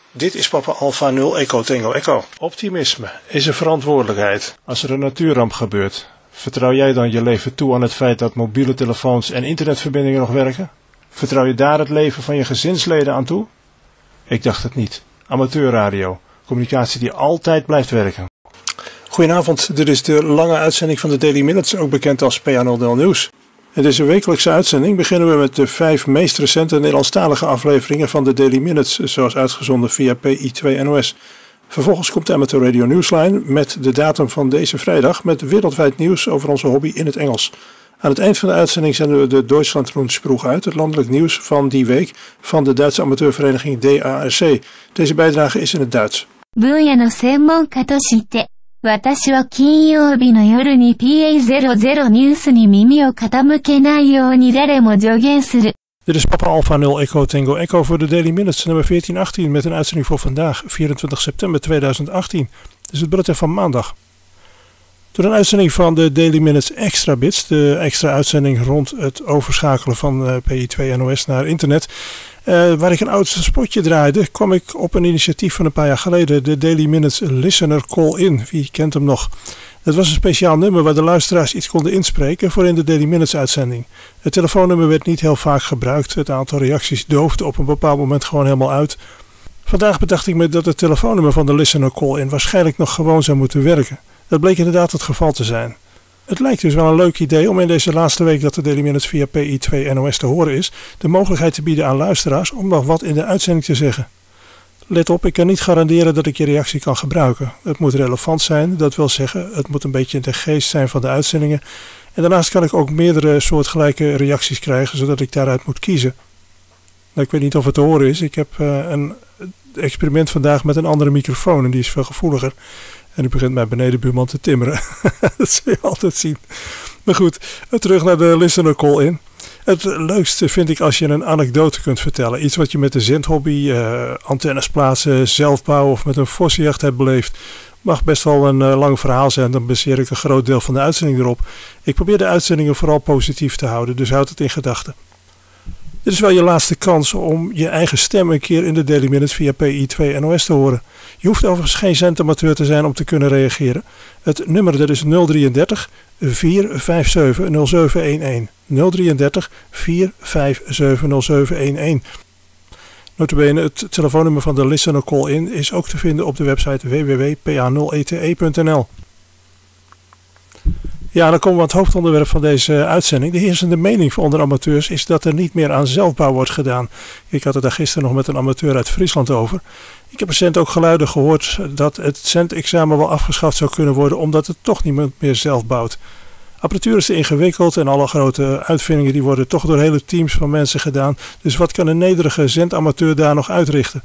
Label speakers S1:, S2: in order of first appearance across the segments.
S1: Dit is Papa Alpha 0 Echo Tango Echo. Optimisme is een verantwoordelijkheid. Als er een natuurramp gebeurt, vertrouw jij dan je leven toe aan het feit dat mobiele telefoons en internetverbindingen nog werken? Vertrouw je daar het leven van je gezinsleden aan toe? Ik dacht het niet. Amateurradio. Communicatie die altijd blijft werken. Goedenavond, dit is de lange uitzending van de Daily Minutes, ook bekend als PA00 Nieuws. In deze wekelijkse uitzending beginnen we met de 5 meest recente Nederlandstalige afleveringen van de Daily Minutes, zoals uitgezonden via PI2 NOS. Vervolgens komt de Amateur Radio Newsline met de datum van deze vrijdag met wereldwijd nieuws over onze hobby in het Engels. Aan het eind van de uitzending zenden we de Deutschlandrundsproeg uit, het landelijk nieuws van die week van de Duitse amateurvereniging DARC. Deze bijdrage is in het Duits.
S2: 私は金曜日の夜に PA00 ニュースに耳を傾けないように誰も助言する.
S1: Dit is Papa Alpha 0 Echo Tango Echo voor de Daily Minutes nummer 1418 met een uitzending voor vandaag, 24 september 2018. Dit is het bulletin van maandag. Door een uitzending van de Daily Minutes Extra Bits, de extra uitzending rond het overschakelen van PI2 NOS naar internet, waar ik een oud spotje draaide, kwam ik op een initiatief van een paar jaar geleden, de Daily Minutes Listener Call-In. Wie kent hem nog? Dat was een speciaal nummer waar de luisteraars iets konden inspreken voor in de Daily Minutes uitzending. Het telefoonnummer werd niet heel vaak gebruikt, het aantal reacties doofde op een bepaald moment gewoon helemaal uit. Vandaag bedacht ik me dat het telefoonnummer van de Listener Call-In waarschijnlijk nog gewoon zou moeten werken. Dat bleek inderdaad het geval te zijn. Het lijkt dus wel een leuk idee om in deze laatste week dat de Daily Minutes via PI2 NOS te horen is, de mogelijkheid te bieden aan luisteraars om nog wat in de uitzending te zeggen. Let op, ik kan niet garanderen dat ik je reactie kan gebruiken. Het moet relevant zijn, dat wil zeggen, het moet een beetje in de geest zijn van de uitzendingen. En daarnaast kan ik ook meerdere soortgelijke reacties krijgen, zodat ik daaruit moet kiezen. Nou, ik weet niet of het te horen is. Ik heb een experiment vandaag met een andere microfoon en die is veel gevoeliger. En nu begint mijn benedenbuurman te timmeren. Dat zul je altijd zien. Maar goed, terug naar de listener call-in. Het leukste vind ik als je een anekdote kunt vertellen. Iets wat je met de zendhobby, antennes plaatsen, zelf bouwen of met een vossenjacht hebt beleefd. Mag best wel een lang verhaal zijn, dan baseer ik een groot deel van de uitzending erop. Ik probeer de uitzendingen vooral positief te houden, dus houd het in gedachten. Dit is wel je laatste kans om je eigen stem een keer in de Daily Minutes via PI2 NOS te horen. Je hoeft overigens geen zendamateur te zijn om te kunnen reageren. Het nummer dat is 033 457 0711. 033 457 0711. Notabene, het telefoonnummer van de Listener Call-In is ook te vinden op de website www.pa0ete.nl. Ja, dan komen we aan het hoofdonderwerp van deze uitzending. De heersende mening onder amateurs is dat er niet meer aan zelfbouw wordt gedaan. Ik had het daar gisteren nog met een amateur uit Friesland over. Ik heb recent ook geluiden gehoord dat het zendexamen wel afgeschaft zou kunnen worden, omdat het toch niemand meer zelf bouwt. Apparatuur is te ingewikkeld en alle grote uitvindingen die worden toch door hele teams van mensen gedaan. Dus wat kan een nederige zendamateur daar nog uitrichten?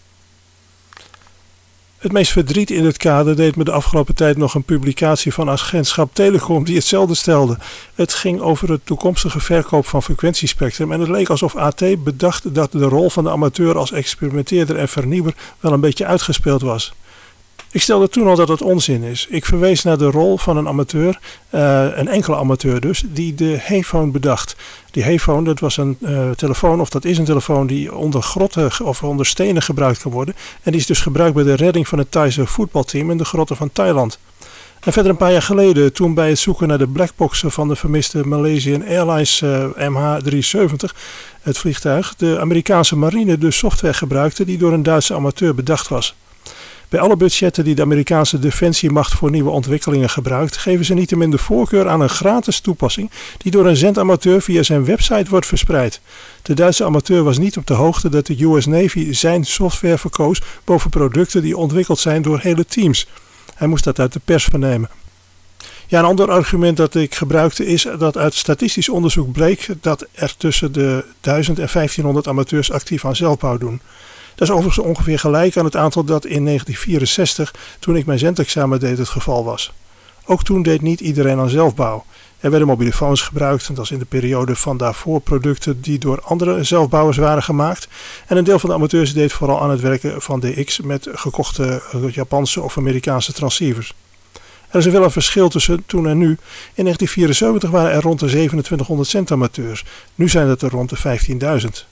S1: Het meest verdriet in dit kader deed me de afgelopen tijd nog een publicatie van agentschap Telecom die hetzelfde stelde. Het ging over de toekomstige verkoop van frequentiespectrum en het leek alsof AT bedacht dat de rol van de amateur als experimenteerder en vernieuwer wel een beetje uitgespeeld was. Ik stelde toen al dat het onzin is. Ik verwees naar de rol van een amateur, een enkele amateur dus, die de Hayphone bedacht. Die Hayphone, dat was een telefoon, of dat is een telefoon die onder grotten of onder stenen gebruikt kan worden. En die is dus gebruikt bij de redding van het Thaise voetbalteam in de grotten van Thailand. En verder een paar jaar geleden, toen bij het zoeken naar de blackboxen van de vermiste Malaysian Airlines MH370, het vliegtuig, de Amerikaanse marine de software gebruikte die door een Duitse amateur bedacht was. Bij alle budgetten die de Amerikaanse defensiemacht voor nieuwe ontwikkelingen gebruikt, geven ze niettemin de voorkeur aan een gratis toepassing die door een zendamateur via zijn website wordt verspreid. De Duitse amateur was niet op de hoogte dat de US Navy zijn software verkoos boven producten die ontwikkeld zijn door hele teams. Hij moest dat uit de pers vernemen. Ja, een ander argument dat ik gebruikte is dat uit statistisch onderzoek bleek dat er tussen de 1000 en 1500 amateurs actief aan zelfbouw doen. Dat is overigens ongeveer gelijk aan het aantal dat in 1964, toen ik mijn zendexamen deed, het geval was. Ook toen deed niet iedereen aan zelfbouw. Er werden mobielefoons gebruikt, en dat is in de periode van daarvoor producten die door andere zelfbouwers waren gemaakt. En een deel van de amateurs deed vooral aan het werken van DX met gekochte Japanse of Amerikaanse transceivers. Er is wel een verschil tussen toen en nu. In 1974 waren er rond de 2700 zendamateurs. Nu zijn het er rond de 15.000.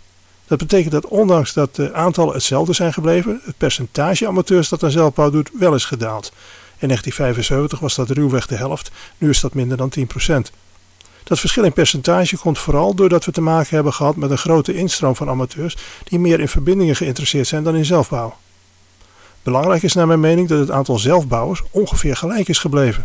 S1: Dat betekent dat ondanks dat de aantallen hetzelfde zijn gebleven, het percentage amateurs dat aan zelfbouw doet wel is gedaald. In 1975 was dat ruwweg de helft, nu is dat minder dan 10%. Dat verschil in percentage komt vooral doordat we te maken hebben gehad met een grote instroom van amateurs die meer in verbindingen geïnteresseerd zijn dan in zelfbouw. Belangrijk is naar mijn mening dat het aantal zelfbouwers ongeveer gelijk is gebleven.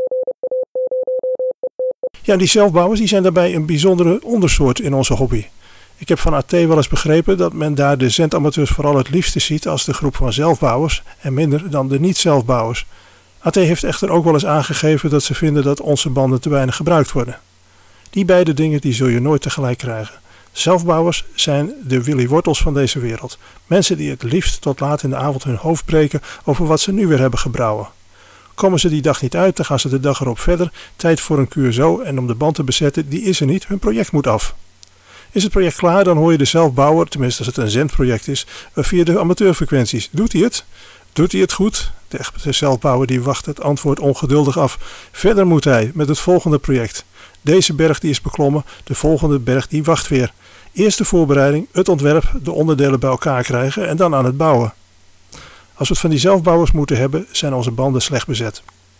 S1: Ja, die zelfbouwers die zijn daarbij een bijzondere ondersoort in onze hobby. Ik heb van AT wel eens begrepen dat men daar de zendamateurs vooral het liefste ziet als de groep van zelfbouwers en minder dan de niet-zelfbouwers. AT heeft echter ook wel eens aangegeven dat ze vinden dat onze banden te weinig gebruikt worden. Die beide dingen die zul je nooit tegelijk krijgen. Zelfbouwers zijn de Willy Wortels van deze wereld. Mensen die het liefst tot laat in de avond hun hoofd breken over wat ze nu weer hebben gebrouwen. Komen ze die dag niet uit, dan gaan ze de dag erop verder. Tijd voor een QSO en om de band te bezetten, die is er niet. Hun project moet af. Is het project klaar, dan hoor je de zelfbouwer, tenminste als het een zendproject is, via de amateurfrequenties. Doet hij het? Doet hij het goed? De echte zelfbouwer die wacht het antwoord ongeduldig af. Verder moet hij met het volgende project. Deze berg die is beklommen, de volgende berg die wacht weer. Eerst de voorbereiding, het ontwerp, de onderdelen bij elkaar krijgen en dan aan het bouwen. Als we het van die zelfbouwers moeten hebben, zijn onze banden slecht bezet.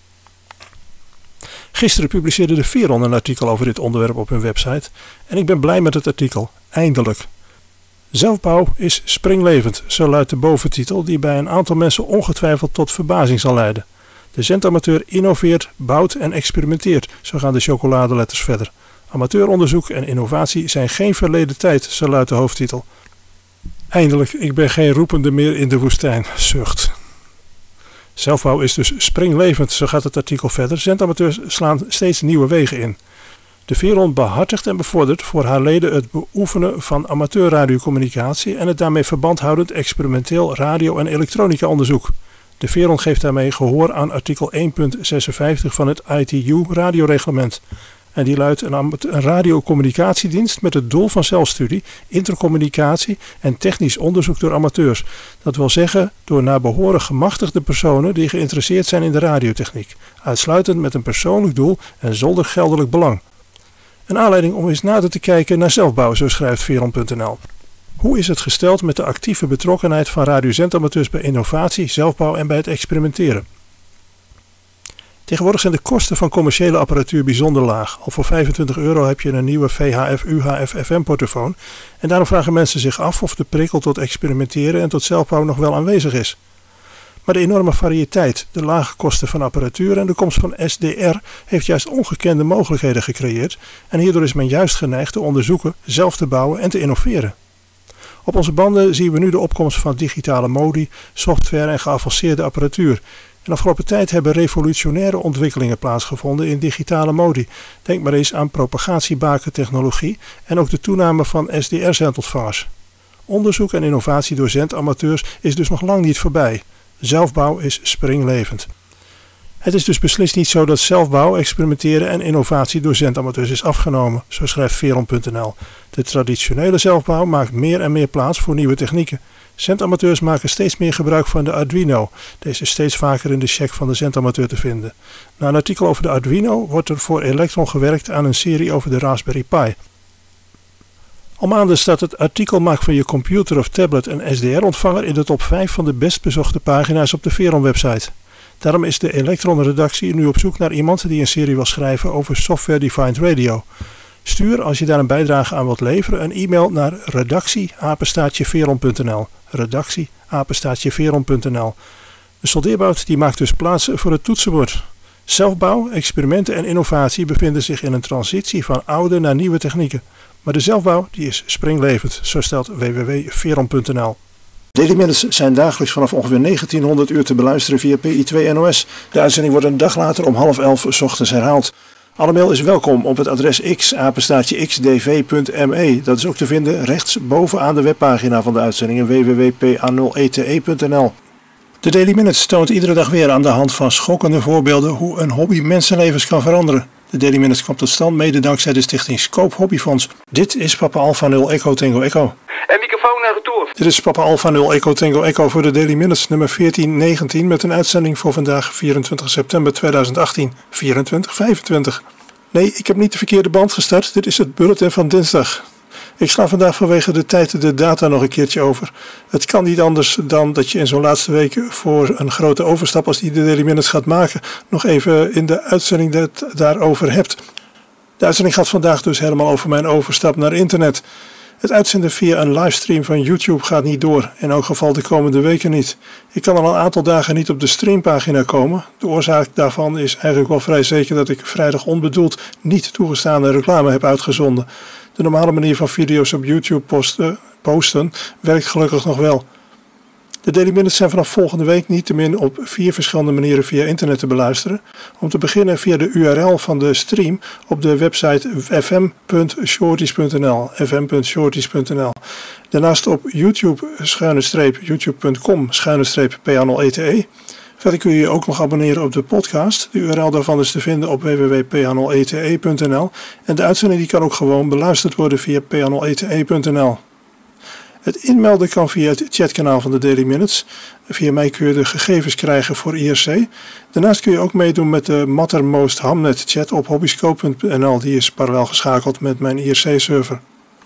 S1: Gisteren publiceerde de Veron een artikel over dit onderwerp op hun website en ik ben blij met het artikel. Eindelijk. Zelfbouw is springlevend, zo luidt de boventitel die bij een aantal mensen ongetwijfeld tot verbazing zal leiden. De zendamateur innoveert, bouwt en experimenteert, zo gaan de chocoladeletters verder. Amateuronderzoek en innovatie zijn geen verleden tijd, zo luidt de hoofdtitel. Eindelijk, ik ben geen roepende meer in de woestijn, zucht. Zelfbouw is dus springlevend, zo gaat het artikel verder. Zendamateurs slaan steeds nieuwe wegen in. De Veron behartigt en bevordert voor haar leden het beoefenen van amateurradiocommunicatie en het daarmee verband houdend experimenteel radio- en elektronica onderzoek. De Veron geeft daarmee gehoor aan artikel 1.56 van het ITU radioreglement. En die luidt een radiocommunicatiedienst met het doel van zelfstudie, intercommunicatie en technisch onderzoek door amateurs. Dat wil zeggen door naar behoren gemachtigde personen die geïnteresseerd zijn in de radiotechniek. Uitsluitend met een persoonlijk doel en zonder geldelijk belang. Een aanleiding om eens nader te kijken naar zelfbouw, zo schrijft Veron.nl. Hoe is het gesteld met de actieve betrokkenheid van radiozendamateurs bij innovatie, zelfbouw en bij het experimenteren? Tegenwoordig zijn de kosten van commerciële apparatuur bijzonder laag. Al voor €25 heb je een nieuwe VHF, UHF, FM-portofoon en daarom vragen mensen zich af of de prikkel tot experimenteren en tot zelfbouw nog wel aanwezig is. Maar de enorme variëteit, de lage kosten van apparatuur en de komst van SDR heeft juist ongekende mogelijkheden gecreëerd en hierdoor is men juist geneigd te onderzoeken, zelf te bouwen en te innoveren. Op onze banden zien we nu de opkomst van digitale modi, software en geavanceerde apparatuur. In de afgelopen tijd hebben revolutionaire ontwikkelingen plaatsgevonden in digitale modi. Denk maar eens aan propagatiebakentechnologie en ook de toename van SDR-zendontvangers. Onderzoek en innovatie door zendamateurs is dus nog lang niet voorbij. Zelfbouw is springlevend. Het is dus beslist niet zo dat zelfbouw, experimenteren en innovatie door zendamateurs is afgenomen, zo schrijft Veron.nl. De traditionele zelfbouw maakt meer en meer plaats voor nieuwe technieken. Zendamateurs maken steeds meer gebruik van de Arduino. Deze is steeds vaker in de check van de zendamateur te vinden. Na een artikel over de Arduino wordt er voor Electron gewerkt aan een serie over de Raspberry Pi. Al maanden staat het artikel maak van je computer of tablet een SDR-ontvanger in de top 5 van de best bezochte pagina's op de Veron-website. Daarom is de Electron-redactie nu op zoek naar iemand die een serie wil schrijven over software-defined radio. Stuur, als je daar een bijdrage aan wilt leveren, een e-mail naar redactie@veron.nl. redactie@veron.nl. De soldeerbout die maakt dus plaats voor het toetsenbord. Zelfbouw, experimenten en innovatie bevinden zich in een transitie van oude naar nieuwe technieken. Maar de zelfbouw die is springlevend, zo stelt www.veron.nl. Daily Minutes zijn dagelijks vanaf ongeveer 1900 uur te beluisteren via PI2 NOS. De uitzending wordt een dag later om 10:30 's ochtends herhaald. Alle mail is welkom op het adres x@xdv.me. Dat is ook te vinden rechts bovenaan de webpagina van de uitzendingen www.pa0ete.nl. De Daily Minutes toont iedere dag weer aan de hand van schokkende voorbeelden hoe een hobby mensenlevens kan veranderen. De Daily Minutes komt tot stand mede dankzij de stichting Scope Hobbyfonds. Dit is Papa Alpha 0 Echo Tango Echo.
S3: En microfoon naar retour.
S1: Dit is Papa Alpha 0 Echo Tango Echo voor de Daily Minutes nummer 1419 met een uitzending voor vandaag 24 september 2018. 24, 25. Nee, ik heb niet de verkeerde band gestart. Dit is het bulletin van dinsdag. Ik sla vandaag vanwege de tijd de data nog een keertje over. Het kan niet anders dan dat je in zo'n laatste week voor een grote overstap als die de Daily Minutes gaat maken, nog even in de uitzending het daarover hebt. De uitzending gaat vandaag dus helemaal over mijn overstap naar internet. Het uitzenden via een livestream van YouTube gaat niet door, in elk geval de komende weken niet. Ik kan al een aantal dagen niet op de streampagina komen. De oorzaak daarvan is eigenlijk wel vrij zeker dat ik vrijdag onbedoeld niet toegestane reclame heb uitgezonden. De normale manier van video's op YouTube posten werkt gelukkig nog wel. De Daily Minutes zijn vanaf volgende week niettemin op 4 verschillende manieren via internet te beluisteren. Om te beginnen via de URL van de stream op de website fm.shorties.nl. fm.shorties.nl. Daarnaast op youtube.com/pa0ete. Verder kun je je ook nog abonneren op de podcast. De URL daarvan is te vinden op www.pa0ete.nl. En de uitzending die kan ook gewoon beluisterd worden via pa0ete.nl. Het inmelden kan via het chatkanaal van de Daily Minutes. Via mij kun je de gegevens krijgen voor IRC. Daarnaast kun je ook meedoen met de Mattermost Hamnet chat op hobbyscope.nl. Die is parallel geschakeld met mijn IRC-server.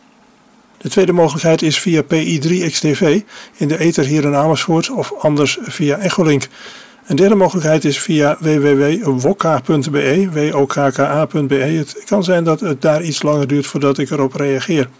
S1: De tweede mogelijkheid is via PI3XTV in de ether hier in Amersfoort of anders via Echolink. Een derde mogelijkheid is via www.wokka.be. wokka.be. Het kan zijn dat het daar iets langer duurt voordat ik erop reageer.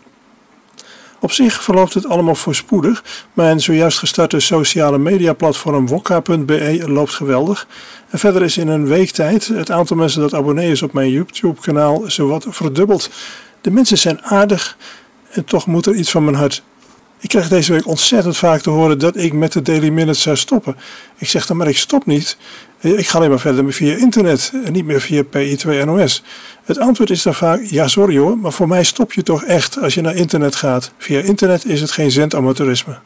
S1: Op zich verloopt het allemaal voorspoedig. Mijn zojuist gestarte sociale media platform wokka.be loopt geweldig. En verder is in een week tijd het aantal mensen dat abonnee is op mijn YouTube kanaal zowat verdubbeld. De mensen zijn aardig en toch moet er iets van mijn hart. Ik krijg deze week ontzettend vaak te horen dat ik met de Daily Minutes zou stoppen. Ik zeg dan maar ik stop niet. Ik ga alleen maar verder via internet en niet meer via PI2NOS. Het antwoord is dan vaak, ja sorry hoor, maar voor mij stop je toch echt als je naar internet gaat. Via internet is het geen zendamateurisme.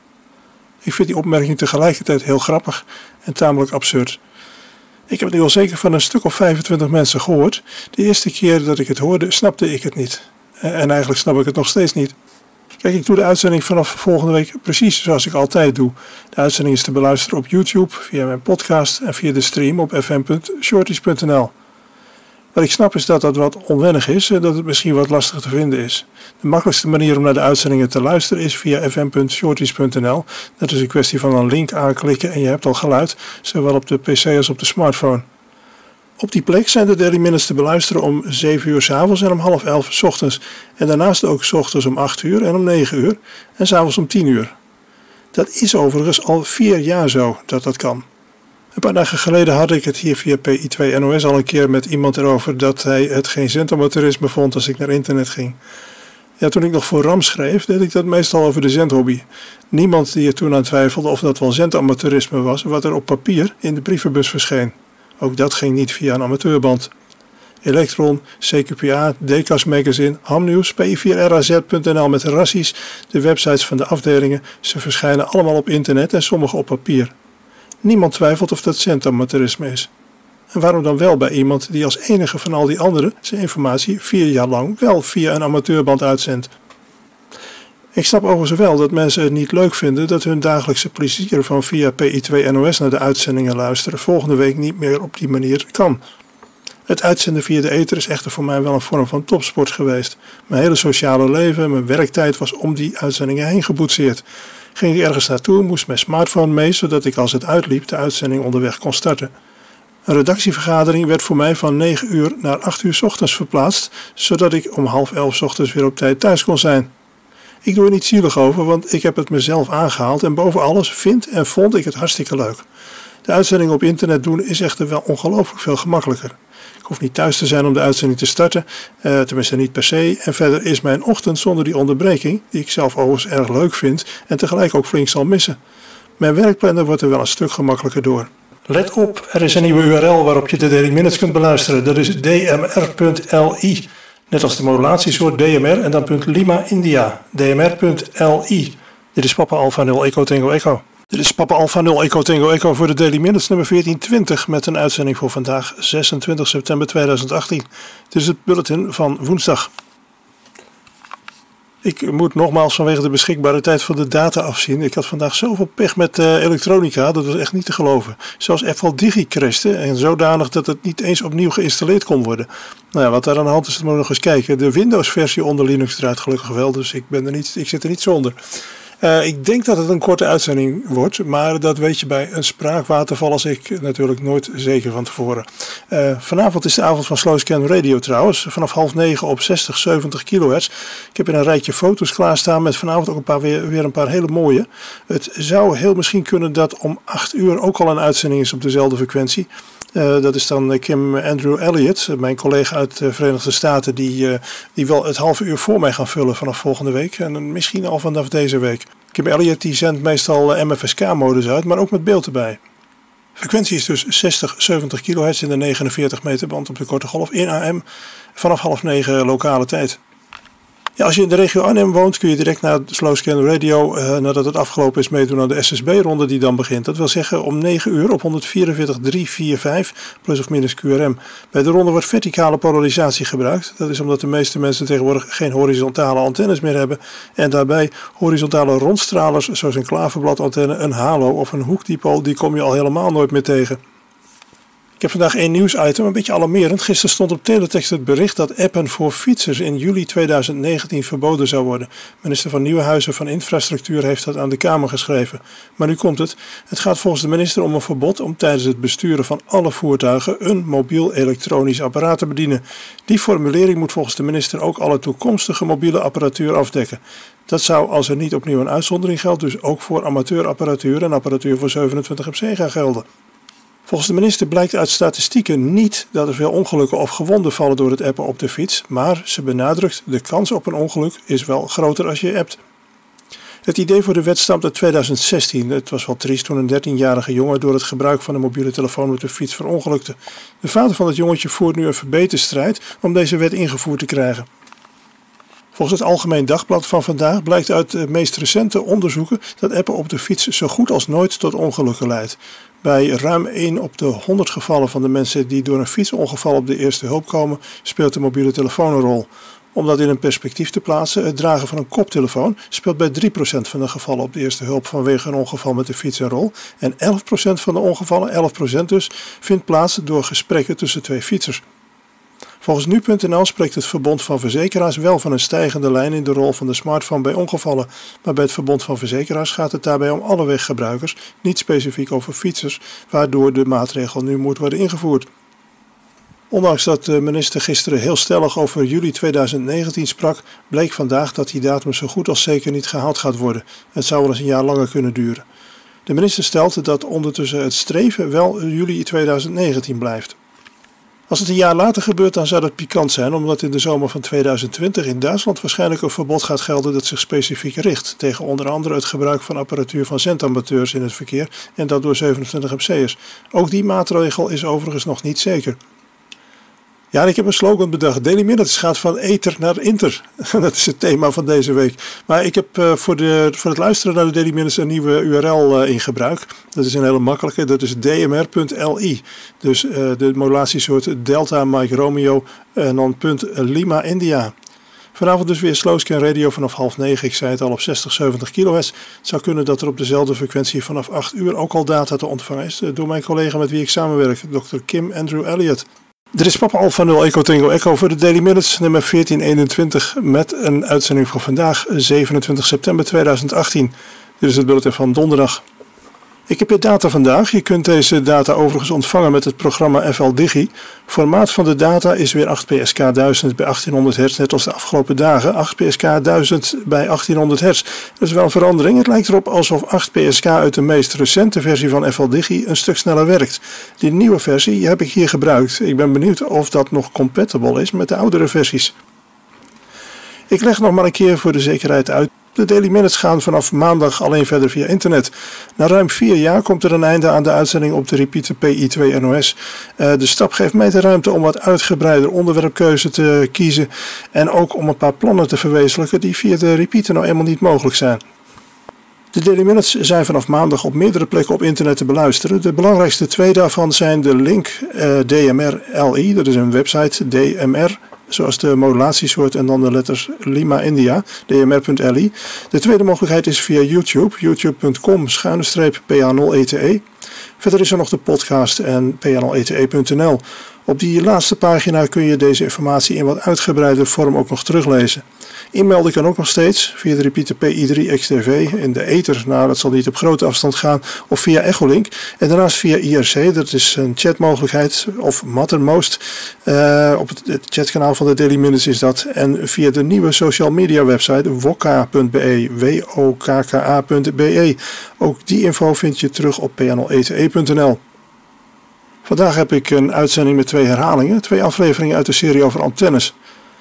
S1: Ik vind die opmerking tegelijkertijd heel grappig en tamelijk absurd. Ik heb het nu al zeker van een stuk of 25 mensen gehoord. De eerste keer dat ik het hoorde snapte ik het niet. En eigenlijk snap ik het nog steeds niet. Kijk, ik doe de uitzending vanaf volgende week precies zoals ik altijd doe. De uitzending is te beluisteren op YouTube, via mijn podcast en via de stream op fm.shorties.nl. Wat ik snap is dat dat wat onwennig is en dat het misschien wat lastig te vinden is. De makkelijkste manier om naar de uitzendingen te luisteren is via fm.shorties.nl. Dat is een kwestie van een link aanklikken en je hebt al geluid, zowel op de pc als op de smartphone. Op die plek zijn de Daily Minutes te beluisteren om 7 uur 's avonds en om 10:30 's ochtends. En daarnaast ook 's ochtends om 8 uur en om 9 uur en 's avonds om 10 uur. Dat is overigens al 4 jaar zo dat dat kan. Een paar dagen geleden had ik het hier via PI2NOS al een keer met iemand erover dat hij het geen zendamateurisme vond als ik naar internet ging. Ja, toen ik nog voor RAM schreef, deed ik dat meestal over de zendhobby. Niemand die er toen aan twijfelde of dat wel zendamateurisme was, wat er op papier in de brievenbus verscheen. Ook dat ging niet via een amateurband. Elektron, CQPA, Decas Magazine, Hamnieuws, PI4RAZ.nl met rassies, de websites van de afdelingen, ze verschijnen allemaal op internet en sommige op papier. Niemand twijfelt of dat zendamateurisme is. En waarom dan wel bij iemand die als enige van al die anderen zijn informatie 4 jaar lang wel via een amateurband uitzendt? Ik snap overigens wel dat mensen het niet leuk vinden dat hun dagelijkse plezier van via PI2NOS naar de uitzendingen luisteren volgende week niet meer op die manier kan. Het uitzenden via de ether is echter voor mij wel een vorm van topsport geweest. Mijn hele sociale leven, mijn werktijd was om die uitzendingen heen geboetseerd. Ging ik ergens naartoe, moest mijn smartphone mee, zodat ik als het uitliep de uitzending onderweg kon starten. Een redactievergadering werd voor mij van 9 uur naar 8 uur 's ochtends verplaatst, zodat ik om 10:30 's ochtends weer op tijd thuis kon zijn. Ik doe er niet zielig over, want ik heb het mezelf aangehaald en boven alles vind en vond ik het hartstikke leuk. De uitzending op internet doen is echter wel ongelooflijk veel gemakkelijker. Ik hoef niet thuis te zijn om de uitzending te starten, tenminste niet per se. En verder is mijn ochtend zonder die onderbreking, die ik zelf overigens erg leuk vind en tegelijk ook flink zal missen. Mijn werkplanner wordt er wel een stuk gemakkelijker door. Let op, er is een nieuwe URL waarop je de Daily Minutes kunt beluisteren. Dat is dmr.li. Net als de modulatiesoort DMR en dan .Lima India. dmr.li. Dit is Papa Alpha 0 Echo Tango Echo. Dit is Papa Alpha 0 Echo Tango Echo voor de Daily Minutes nummer 1420 met een uitzending voor vandaag 26 september 2018. Dit is het bulletin van woensdag. Ik moet nogmaals vanwege de beschikbare tijd van de data afzien. Ik had vandaag zoveel pech met elektronica, dat was echt niet te geloven. Zelfs FL Digi crashte en zodanig dat het niet eens opnieuw geïnstalleerd kon worden. Nou ja, wat daar aan de hand is, dat moet je nog eens kijken. De Windows versie onder Linux draait gelukkig wel, dus ik zit er niet zonder. Ik denk dat het een korte uitzending wordt, maar dat weet je bij een spraakwaterval als ik natuurlijk nooit zeker van tevoren. Vanavond is de avond van Slowscan Radio trouwens, vanaf 8:30 op 60-70 kHz. Ik heb een rijtje foto's klaarstaan met vanavond ook weer een paar hele mooie. Het zou heel misschien kunnen dat om 8 uur ook al een uitzending is op dezelfde frequentie. Dat is dan Kim Andrew Elliott, mijn collega uit de Verenigde Staten, die wel het halve uur voor mij gaan vullen vanaf volgende week. En misschien al vanaf deze week. Kim Elliott die zendt meestal MFSK-modus uit, maar ook met beeld erbij. Frequentie is dus 60-70 kHz in de 49 meter band op de korte golf in AM vanaf 8:30 lokale tijd. Ja, als je in de regio Arnhem woont kun je direct naar Slowscan Radio, nadat het afgelopen is, meedoen aan de SSB-ronde die dan begint. Dat wil zeggen om 9 uur op 144.345 plus of minus QRM. Bij de ronde wordt verticale polarisatie gebruikt. Dat is omdat de meeste mensen tegenwoordig geen horizontale antennes meer hebben. En daarbij horizontale rondstralers zoals een klaverbladantenne, een halo of een hoekdipool, die kom je al helemaal nooit meer tegen. Ik heb vandaag één nieuwsitem, een beetje alarmerend. Gisteren stond op teletext het bericht dat appen voor fietsers in juli 2019 verboden zou worden. Minister van Nieuwenhuizen van Infrastructuur heeft dat aan de Kamer geschreven. Maar nu komt het. Het gaat volgens de minister om een verbod om tijdens het besturen van alle voertuigen een mobiel elektronisch apparaat te bedienen. Die formulering moet volgens de minister ook alle toekomstige mobiele apparatuur afdekken. Dat zou, als er niet opnieuw een uitzondering geldt, dus ook voor amateurapparatuur en apparatuur voor 27 MC gaan gelden. Volgens de minister blijkt uit statistieken niet dat er veel ongelukken of gewonden vallen door het appen op de fiets, maar ze benadrukt de kans op een ongeluk is wel groter als je appt. Het idee voor de wet stamt uit 2016. Het was wel triest toen een 13-jarige jongen door het gebruik van een mobiele telefoon op de fiets verongelukte. De vader van het jongetje voert nu een verbeterstrijd om deze wet ingevoerd te krijgen. Volgens het Algemeen Dagblad van vandaag blijkt uit de meest recente onderzoeken dat appen op de fiets zo goed als nooit tot ongelukken leidt. Bij ruim 1 op de 100 gevallen van de mensen die door een fietsongeval op de eerste hulp komen, speelt de mobiele telefoon een rol. Om dat in een perspectief te plaatsen, het dragen van een koptelefoon speelt bij 3% van de gevallen op de eerste hulp vanwege een ongeval met de fiets een rol. En 11% van de ongevallen, 11% dus, vindt plaats door gesprekken tussen twee fietsers. Volgens nu.nl spreekt het Verbond van Verzekeraars wel van een stijgende lijn in de rol van de smartphone bij ongevallen, maar bij het Verbond van Verzekeraars gaat het daarbij om alle weggebruikers, niet specifiek over fietsers, waardoor de maatregel nu moet worden ingevoerd. Ondanks dat de minister gisteren heel stellig over juli 2019 sprak, bleek vandaag dat die datum zo goed als zeker niet gehaald gaat worden. Het zou wel eens een jaar langer kunnen duren. De minister stelt dat ondertussen het streven wel juli 2019 blijft. Als het een jaar later gebeurt, dan zou dat pikant zijn, omdat in de zomer van 2020 in Duitsland waarschijnlijk een verbod gaat gelden dat zich specifiek richt tegen onder andere het gebruik van apparatuur van zendamateurs in het verkeer en dat door 27 MC'ers. Ook die maatregel is overigens nog niet zeker. Ja, en ik heb een slogan bedacht. Daily Minutes gaat van ether naar inter. Dat is het thema van deze week. Maar ik heb voor het luisteren naar de Daily Minutes een nieuwe URL in gebruik. Dat is een hele makkelijke. Dat is dmr.li. Dus de modulatiesoort Delta Mike Romeo en dan .Lima India. Vanavond dus weer Slowscan Radio vanaf 8:30. Ik zei het al op 60-70 kHz. Het zou kunnen dat er op dezelfde frequentie vanaf 8 uur ook al data te ontvangen is door mijn collega met wie ik samenwerk, Dr. Kim Andrew Elliott. Dit is Papa Alpha 0 Echo Tango Echo voor de Daily Minutes nummer 1421 met een uitzending voor vandaag 27 september 2018. Dit is het bulletin van donderdag. Ik heb je data vandaag. Je kunt deze data overigens ontvangen met het programma FL Digi. Formaat van de data is weer 8PSK 1000 bij 1800 Hz, net als de afgelopen dagen. 8PSK 1000 bij 1800 Hz. Dat is wel een verandering. Het lijkt erop alsof 8PSK uit de meest recente versie van FL Digi een stuk sneller werkt. Die nieuwe versie heb ik hier gebruikt. Ik ben benieuwd of dat nog compatible is met de oudere versies. Ik leg nog maar een keer voor de zekerheid uit. De Daily Minutes gaan vanaf maandag alleen verder via internet. Na ruim 4 jaar komt er een einde aan de uitzending op de repeater PI2 NOS. De stap geeft mij de ruimte om wat uitgebreider onderwerpkeuze te kiezen en ook om een paar plannen te verwezenlijken die via de repeater nou eenmaal niet mogelijk zijn. De Daily Minutes zijn vanaf maandag op meerdere plekken op internet te beluisteren. De belangrijkste twee daarvan zijn de link DMR.li, dat is een website DMR. zoals de modulatiesoort en dan de letters Lima India, dmr.li. De tweede mogelijkheid is via YouTube, youtube.com/PA0ETE. Verder is er nog de podcast en PA0ETE.nl. Op die laatste pagina kun je deze informatie in wat uitgebreide vorm ook nog teruglezen. Inmelden kan ook nog steeds via de repeater PI3XTV in de ether, nou dat zal niet op grote afstand gaan, of via Echolink. En daarnaast via IRC, dat is een chatmogelijkheid, of Mattermost. Op het chatkanaal van de Daily Minutes is dat. En via de nieuwe social media website wokka.be, wokka.be. Ook die info vind je terug op pa0ete.nl. Vandaag heb ik een uitzending met 2 herhalingen, 2 afleveringen uit de serie over antennes.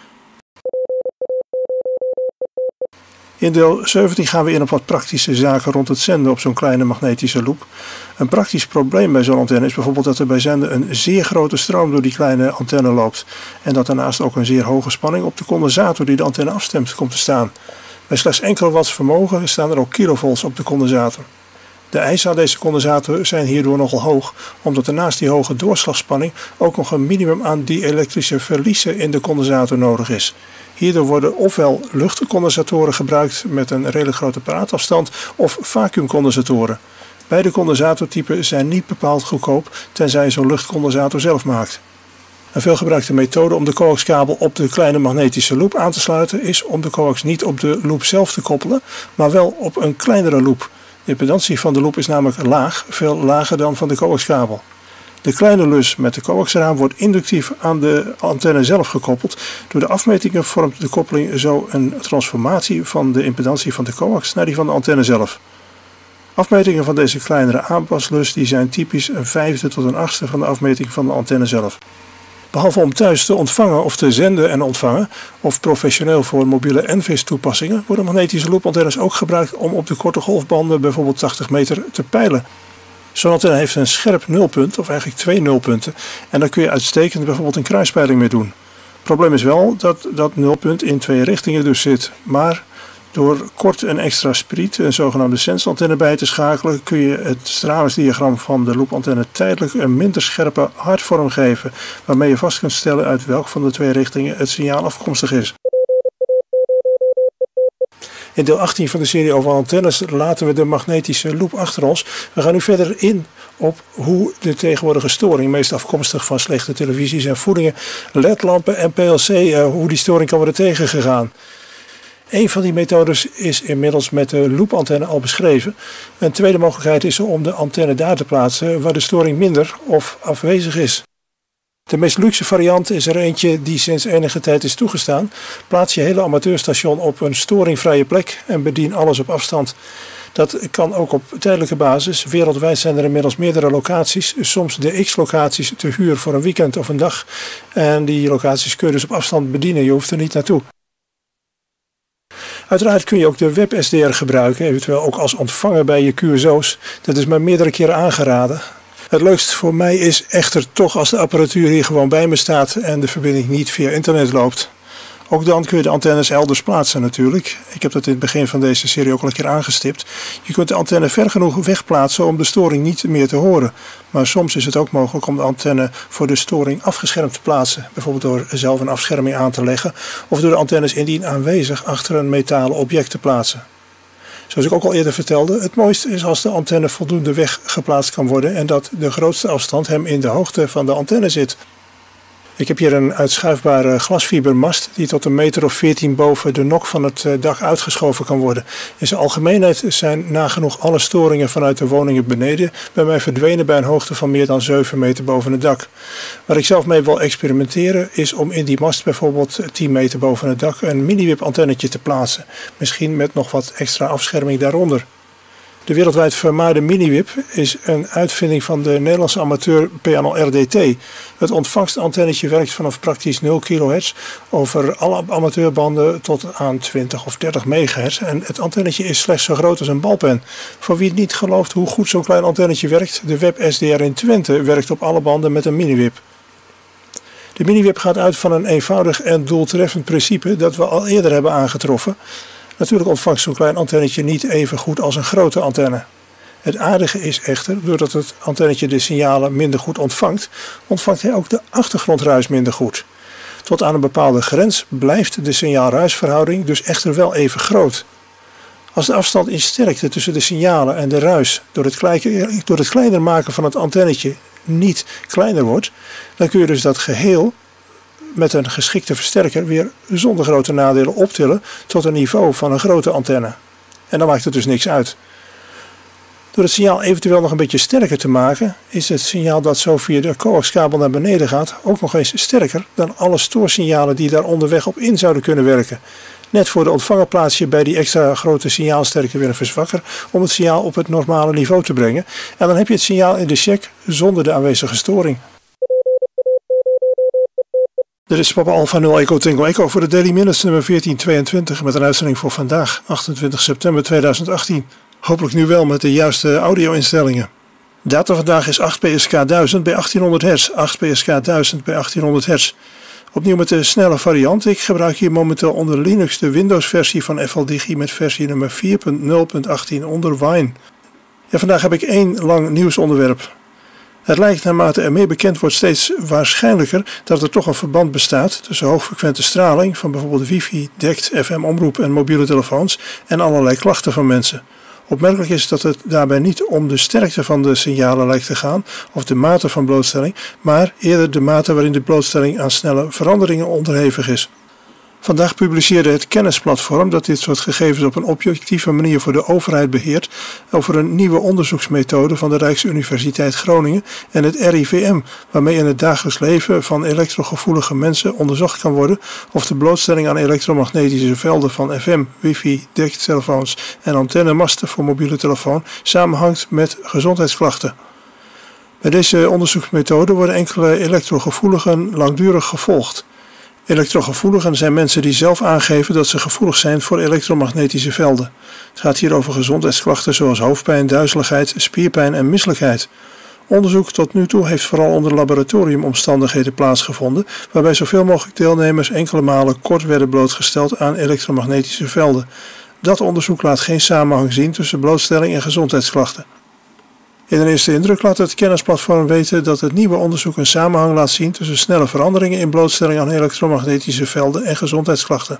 S1: In deel 17 gaan we in op wat praktische zaken rond het zenden op zo'n kleine magnetische loop. Een praktisch probleem bij zo'n antenne is bijvoorbeeld dat er bij zenden een zeer grote stroom door die kleine antenne loopt. En dat daarnaast ook een zeer hoge spanning op de condensator die de antenne afstemt komt te staan. Bij slechts enkele watts vermogen staan er ook kilovolts op de condensator. De eisen aan deze condensator zijn hierdoor nogal hoog, omdat er naast die hoge doorslagspanning ook nog een minimum aan die-elektrische verliezen in de condensator nodig is. Hierdoor worden ofwel luchtcondensatoren gebruikt met een redelijk grote praatafstand of vacuümcondensatoren. Beide condensatortypen zijn niet bepaald goedkoop, tenzij je zo'n luchtcondensator zelf maakt. Een veelgebruikte methode om de coaxkabel op de kleine magnetische loop aan te sluiten is om de coax niet op de loop zelf te koppelen, maar wel op een kleinere loop. De impedantie van de loop is namelijk laag, veel lager dan van de coaxkabel. De kleine lus met de coaxraam wordt inductief aan de antenne zelf gekoppeld. Door de afmetingen vormt de koppeling zo een transformatie van de impedantie van de coax naar die van de antenne zelf. Afmetingen van deze kleinere aanpaslus die zijn typisch een 1/5 tot een 1/8 van de afmeting van de antenne zelf. Behalve om thuis te ontvangen of te zenden en ontvangen, of professioneel voor mobiele NVIS toepassingen, worden magnetische loopantennes ook gebruikt om op de korte golfbanden, bijvoorbeeld 80 meter, te peilen. Zo'n antenne heeft een scherp nulpunt, of eigenlijk 2 nulpunten, en daar kun je uitstekend bijvoorbeeld een kruispeiling mee doen. Het probleem is wel dat dat nulpunt in 2 richtingen dus zit, maar door kort een extra spriet, een zogenaamde sensantenne, bij te schakelen, kun je het stralingsdiagram van de loopantenne tijdelijk een minder scherpe hartvorm geven, waarmee je vast kunt stellen uit welk van de 2 richtingen het signaal afkomstig is. In deel 18 van de serie over antennes laten we de magnetische loop achter ons. We gaan nu verder in op hoe de tegenwoordige storing, meest afkomstig van slechte televisies en voedingen, LED-lampen en PLC, hoe die storing kan worden tegengegaan. Een van die methodes is inmiddels met de loopantenne al beschreven. Een tweede mogelijkheid is om de antenne daar te plaatsen waar de storing minder of afwezig is. De meest luxe variant is er eentje die sinds enige tijd is toegestaan. Plaats je hele amateurstation op een storingvrije plek en bedien alles op afstand. Dat kan ook op tijdelijke basis. Wereldwijd zijn er inmiddels meerdere locaties, soms de X-locaties te huur voor een weekend of een dag. En die locaties kun je dus op afstand bedienen, je hoeft er niet naartoe. Uiteraard kun je ook de WebSDR gebruiken, eventueel ook als ontvanger bij je QSO's. Dat is mij meerdere keren aangeraden. Het leukst voor mij is echter toch als de apparatuur hier gewoon bij me staat en de verbinding niet via internet loopt. Ook dan kun je de antennes elders plaatsen natuurlijk. Ik heb dat in het begin van deze serie ook al een keer aangestipt. Je kunt de antenne ver genoeg wegplaatsen om de storing niet meer te horen. Maar soms is het ook mogelijk om de antenne voor de storing afgeschermd te plaatsen. Bijvoorbeeld door zelf een afscherming aan te leggen of door de antennes indien aanwezig achter een metalen object te plaatsen. Zoals ik ook al eerder vertelde, het mooiste is als de antenne voldoende weg geplaatst kan worden en dat de grootste afstand hem in de hoogte van de antenne zit. Ik heb hier een uitschuifbare glasfibermast die tot 1,14 meter boven de nok van het dak uitgeschoven kan worden. In zijn algemeenheid zijn nagenoeg alle storingen vanuit de woningen beneden bij mij verdwenen bij een hoogte van meer dan 7 meter boven het dak. Waar ik zelf mee wil experimenteren is om in die mast bijvoorbeeld 10 meter boven het dak een mini-wip antennetje te plaatsen. Misschien met nog wat extra afscherming daaronder. De wereldwijd vermaarde mini-wip is een uitvinding van de Nederlandse amateur PA0RDT. Het ontvangstantennetje werkt vanaf praktisch 0 kHz over alle amateurbanden tot aan 20 of 30 MHz. En het antennetje is slechts zo groot als een balpen. Voor wie het niet gelooft hoe goed zo'n klein antennetje werkt, de WebSDR in Twente werkt op alle banden met een mini-wip. De mini-wip gaat uit van een eenvoudig en doeltreffend principe dat we al eerder hebben aangetroffen. Natuurlijk ontvangt zo'n klein antennetje niet even goed als een grote antenne. Het aardige is echter, doordat het antennetje de signalen minder goed ontvangt, ontvangt hij ook de achtergrondruis minder goed. Tot aan een bepaalde grens blijft de signaalruisverhouding dus echter wel even groot. Als de afstand in sterkte tussen de signalen en de ruis door het kleiner maken van het antennetje niet kleiner wordt, dan kun je dus dat geheel met een geschikte versterker weer zonder grote nadelen optillen tot een niveau van een grote antenne. En dan maakt het dus niks uit. Door het signaal eventueel nog een beetje sterker te maken, is het signaal dat zo via de coaxkabel naar beneden gaat ook nog eens sterker dan alle stoorsignalen die daar onderweg op in zouden kunnen werken. Net voor de ontvanger plaats je bij die extra grote signaalsterkte weer een verzwakker om het signaal op het normale niveau te brengen. En dan heb je het signaal in de check zonder de aanwezige storing. Dit is Papa Alpha 0 Echo Tango Echo voor de Daily Minutes nummer 1422 met een uitzending voor vandaag, 28 september 2018. Hopelijk nu wel met de juiste audio-instellingen. Data vandaag is 8 PSK 1000 bij 1800 Hz. 8 PSK 1000 bij 1800 Hz. Opnieuw met de snelle variant. Ik gebruik hier momenteel onder Linux de Windows versie van FLDigi met versie nummer 4.0.18 onder Wine. Ja, vandaag heb ik 1 lang nieuwsonderwerp. Het lijkt naarmate er meer bekend wordt steeds waarschijnlijker dat er toch een verband bestaat tussen hoogfrequente straling van bijvoorbeeld wifi, DECT, FM-omroep en mobiele telefoons en allerlei klachten van mensen. Opmerkelijk is dat het daarbij niet om de sterkte van de signalen lijkt te gaan of de mate van blootstelling, maar eerder de mate waarin de blootstelling aan snelle veranderingen onderhevig is. Vandaag publiceerde het kennisplatform dat dit soort gegevens op een objectieve manier voor de overheid beheert over een nieuwe onderzoeksmethode van de Rijksuniversiteit Groningen en het RIVM, waarmee in het dagelijks leven van elektrogevoelige mensen onderzocht kan worden of de blootstelling aan elektromagnetische velden van FM, wifi, DECT, telefoons en antennemasten voor mobiele telefoon samenhangt met gezondheidsklachten. Bij deze onderzoeksmethode worden enkele elektrogevoeligen langdurig gevolgd. Elektrogevoeligen zijn mensen die zelf aangeven dat ze gevoelig zijn voor elektromagnetische velden. Het gaat hier over gezondheidsklachten zoals hoofdpijn, duizeligheid, spierpijn en misselijkheid. Onderzoek tot nu toe heeft vooral onder laboratoriumomstandigheden plaatsgevonden, waarbij zoveel mogelijk deelnemers enkele malen kort werden blootgesteld aan elektromagnetische velden. Dat onderzoek laat geen samenhang zien tussen blootstelling en gezondheidsklachten. In een eerste indruk laat het kennisplatform weten dat het nieuwe onderzoek een samenhang laat zien tussen snelle veranderingen in blootstelling aan elektromagnetische velden en gezondheidsklachten.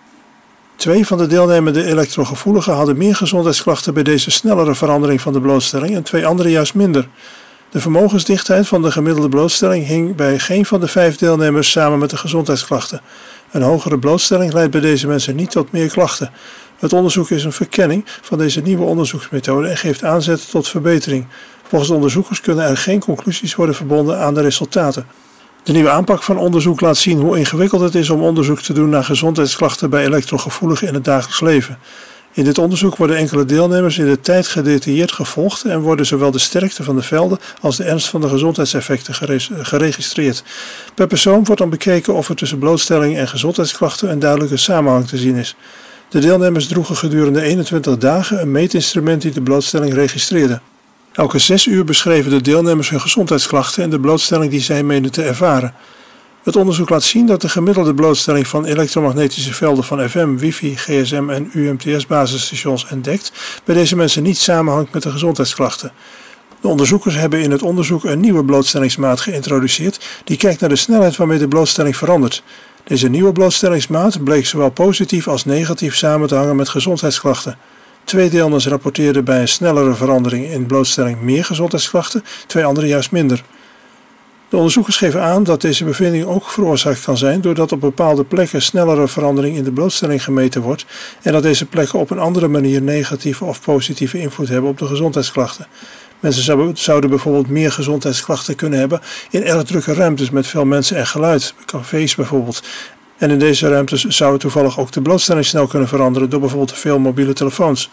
S1: 2 van de deelnemende elektrogevoeligen hadden meer gezondheidsklachten bij deze snellere verandering van de blootstelling en 2 anderen juist minder. De vermogensdichtheid van de gemiddelde blootstelling hing bij geen van de 5 deelnemers samen met de gezondheidsklachten. Een hogere blootstelling leidt bij deze mensen niet tot meer klachten. Het onderzoek is een verkenning van deze nieuwe onderzoeksmethode en geeft aanzet tot verbetering. Volgens de onderzoekers kunnen er geen conclusies worden verbonden aan de resultaten. De nieuwe aanpak van onderzoek laat zien hoe ingewikkeld het is om onderzoek te doen naar gezondheidsklachten bij elektrogevoeligen in het dagelijks leven. In dit onderzoek worden enkele deelnemers in de tijd gedetailleerd gevolgd en worden zowel de sterkte van de velden als de ernst van de gezondheidseffecten geregistreerd. Per persoon wordt dan bekeken of er tussen blootstelling en gezondheidsklachten een duidelijke samenhang te zien is. De deelnemers droegen gedurende 21 dagen een meetinstrument die de blootstelling registreerde. Elke 6 uur beschreven de deelnemers hun gezondheidsklachten en de blootstelling die zij meenden te ervaren. Het onderzoek laat zien dat de gemiddelde blootstelling van elektromagnetische velden van FM, wifi, gsm en UMTS-basisstations en DECT bij deze mensen niet samenhangt met de gezondheidsklachten. De onderzoekers hebben in het onderzoek een nieuwe blootstellingsmaat geïntroduceerd die kijkt naar de snelheid waarmee de blootstelling verandert. Deze nieuwe blootstellingsmaat bleek zowel positief als negatief samen te hangen met gezondheidsklachten. 2 deelnemers rapporteerden bij een snellere verandering in blootstelling meer gezondheidsklachten, 2 anderen juist minder. De onderzoekers geven aan dat deze bevinding ook veroorzaakt kan zijn doordat op bepaalde plekken snellere verandering in de blootstelling gemeten wordt en dat deze plekken op een andere manier negatieve of positieve invloed hebben op de gezondheidsklachten. Mensen zouden bijvoorbeeld meer gezondheidsklachten kunnen hebben in erg drukke ruimtes met veel mensen en geluid, cafés bijvoorbeeld. En in deze ruimtes zou toevallig ook de blootstelling snel kunnen veranderen door bijvoorbeeld veel mobiele telefoons.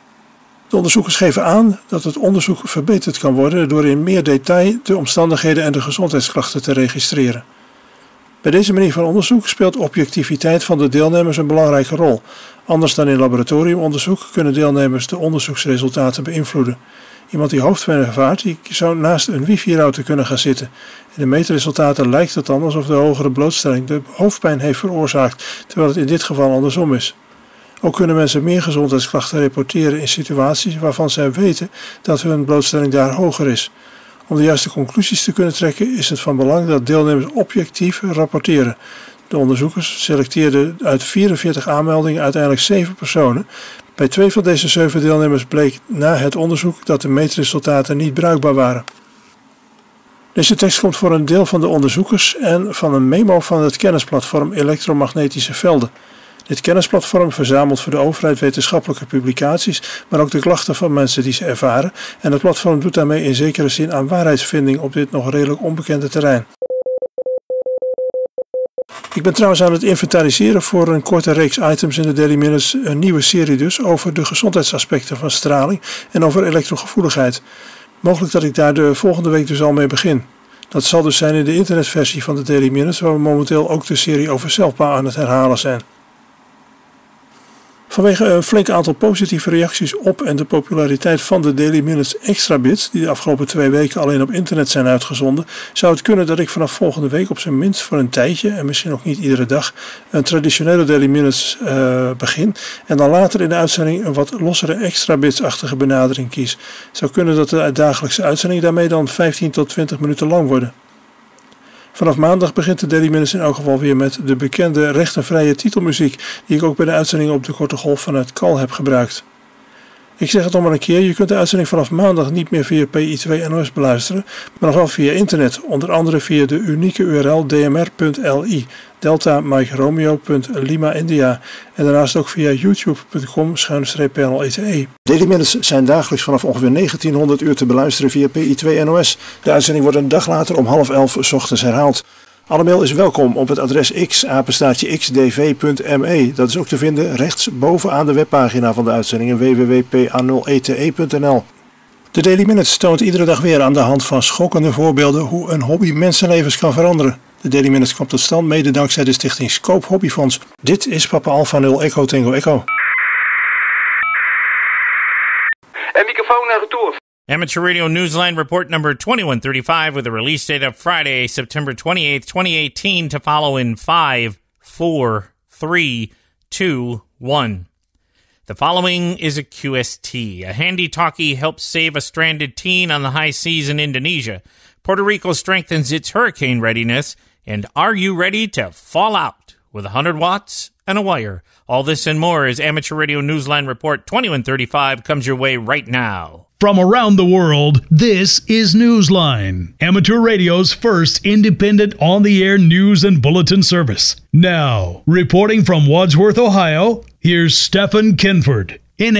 S1: De onderzoekers geven aan dat het onderzoek verbeterd kan worden door in meer detail de omstandigheden en de gezondheidsklachten te registreren. Bij deze manier van onderzoek speelt objectiviteit van de deelnemers een belangrijke rol. Anders dan in laboratoriumonderzoek kunnen deelnemers de onderzoeksresultaten beïnvloeden. Iemand die hoofdpijn ervaart, die zou naast een wifi-router kunnen gaan zitten. In de meetresultaten lijkt het dan alsof de hogere blootstelling de hoofdpijn heeft veroorzaakt, terwijl het in dit geval andersom is. Ook kunnen mensen meer gezondheidsklachten reporteren in situaties waarvan zij weten dat hun blootstelling daar hoger is. Om de juiste conclusies te kunnen trekken is het van belang dat deelnemers objectief rapporteren. De onderzoekers selecteerden uit 44 aanmeldingen uiteindelijk 7 personen. Bij 2 van deze 7 deelnemers bleek na het onderzoek dat de meetresultaten niet bruikbaar waren. Deze tekst komt voor een deel van de onderzoekers en van een memo van het kennisplatform Elektromagnetische Velden. Dit kennisplatform verzamelt voor de overheid wetenschappelijke publicaties, maar ook de klachten van mensen die ze ervaren. En het platform doet daarmee in zekere zin aan waarheidsvinding op dit nog redelijk onbekende terrein. Ik ben trouwens aan het inventariseren voor een korte reeks items in de Daily Minutes, een nieuwe serie dus, over de gezondheidsaspecten van straling en over elektrogevoeligheid. Mogelijk dat ik daar de volgende week dus al mee begin. Dat zal dus zijn in de internetversie van de Daily Minutes, waar we momenteel ook de serie over zelfbouw aan het herhalen zijn. Vanwege een flink aantal positieve reacties op en de populariteit van de Daily Minutes Extra Bits, die de afgelopen 2 weken alleen op internet zijn uitgezonden, zou het kunnen dat ik vanaf volgende week op zijn minst voor een tijdje, en misschien ook niet iedere dag, een traditionele Daily Minutes begin en dan later in de uitzending een wat lossere Extra Bits-achtige benadering kies. Het zou kunnen dat de dagelijkse uitzendingen daarmee dan 15 tot 20 minuten lang worden. Vanaf maandag begint de Daily Minutes in elk geval weer met de bekende rechtenvrije titelmuziek die ik ook bij de uitzending op de korte golf vanuit KAL heb gebruikt. Ik zeg het nog maar een keer, je kunt de uitzending vanaf maandag niet meer via PI2 NOS beluisteren, maar nog wel via internet, onder andere via de unieke URL dmr.li, delta-mike-romeo.lima-india en daarnaast ook via youtube.com/PLETE. Daily Minutes zijn dagelijks vanaf ongeveer 1900 uur te beluisteren via PI2 NOS. De uitzending wordt een dag later om 10:30 's ochtends herhaald. Alle mail is welkom op het adres x@xdv.me. Dat is ook te vinden rechtsbovenaan de webpagina van de uitzendingen www.pa0ete.nl. De Daily Minutes toont iedere dag weer aan de hand van schokkende voorbeelden hoe een hobby mensenlevens kan veranderen. De Daily Minutes komt tot stand mede dankzij de stichting Scope Hobbyfonds. Dit is Papa Alpha 0 Echo Tango Echo.
S3: En microfoon naar retour.
S4: Amateur Radio Newsline Report number 2135 with a release date of Friday, September 28th, 2018 to follow in 5, 4, 3, 2, 1. The following is a QST. A handy-talkie helps save a stranded teen on the high seas in Indonesia. Puerto Rico strengthens its hurricane readiness. And are you ready to fall out with 100 watts and a wire? All this and more as Amateur Radio Newsline Report 2135 comes your way right now.
S5: From around the world, this is Newsline, amateur radio's first independent on-the-air news and bulletin service. Now, reporting from Wadsworth, Ohio, here's Stephen Kinford,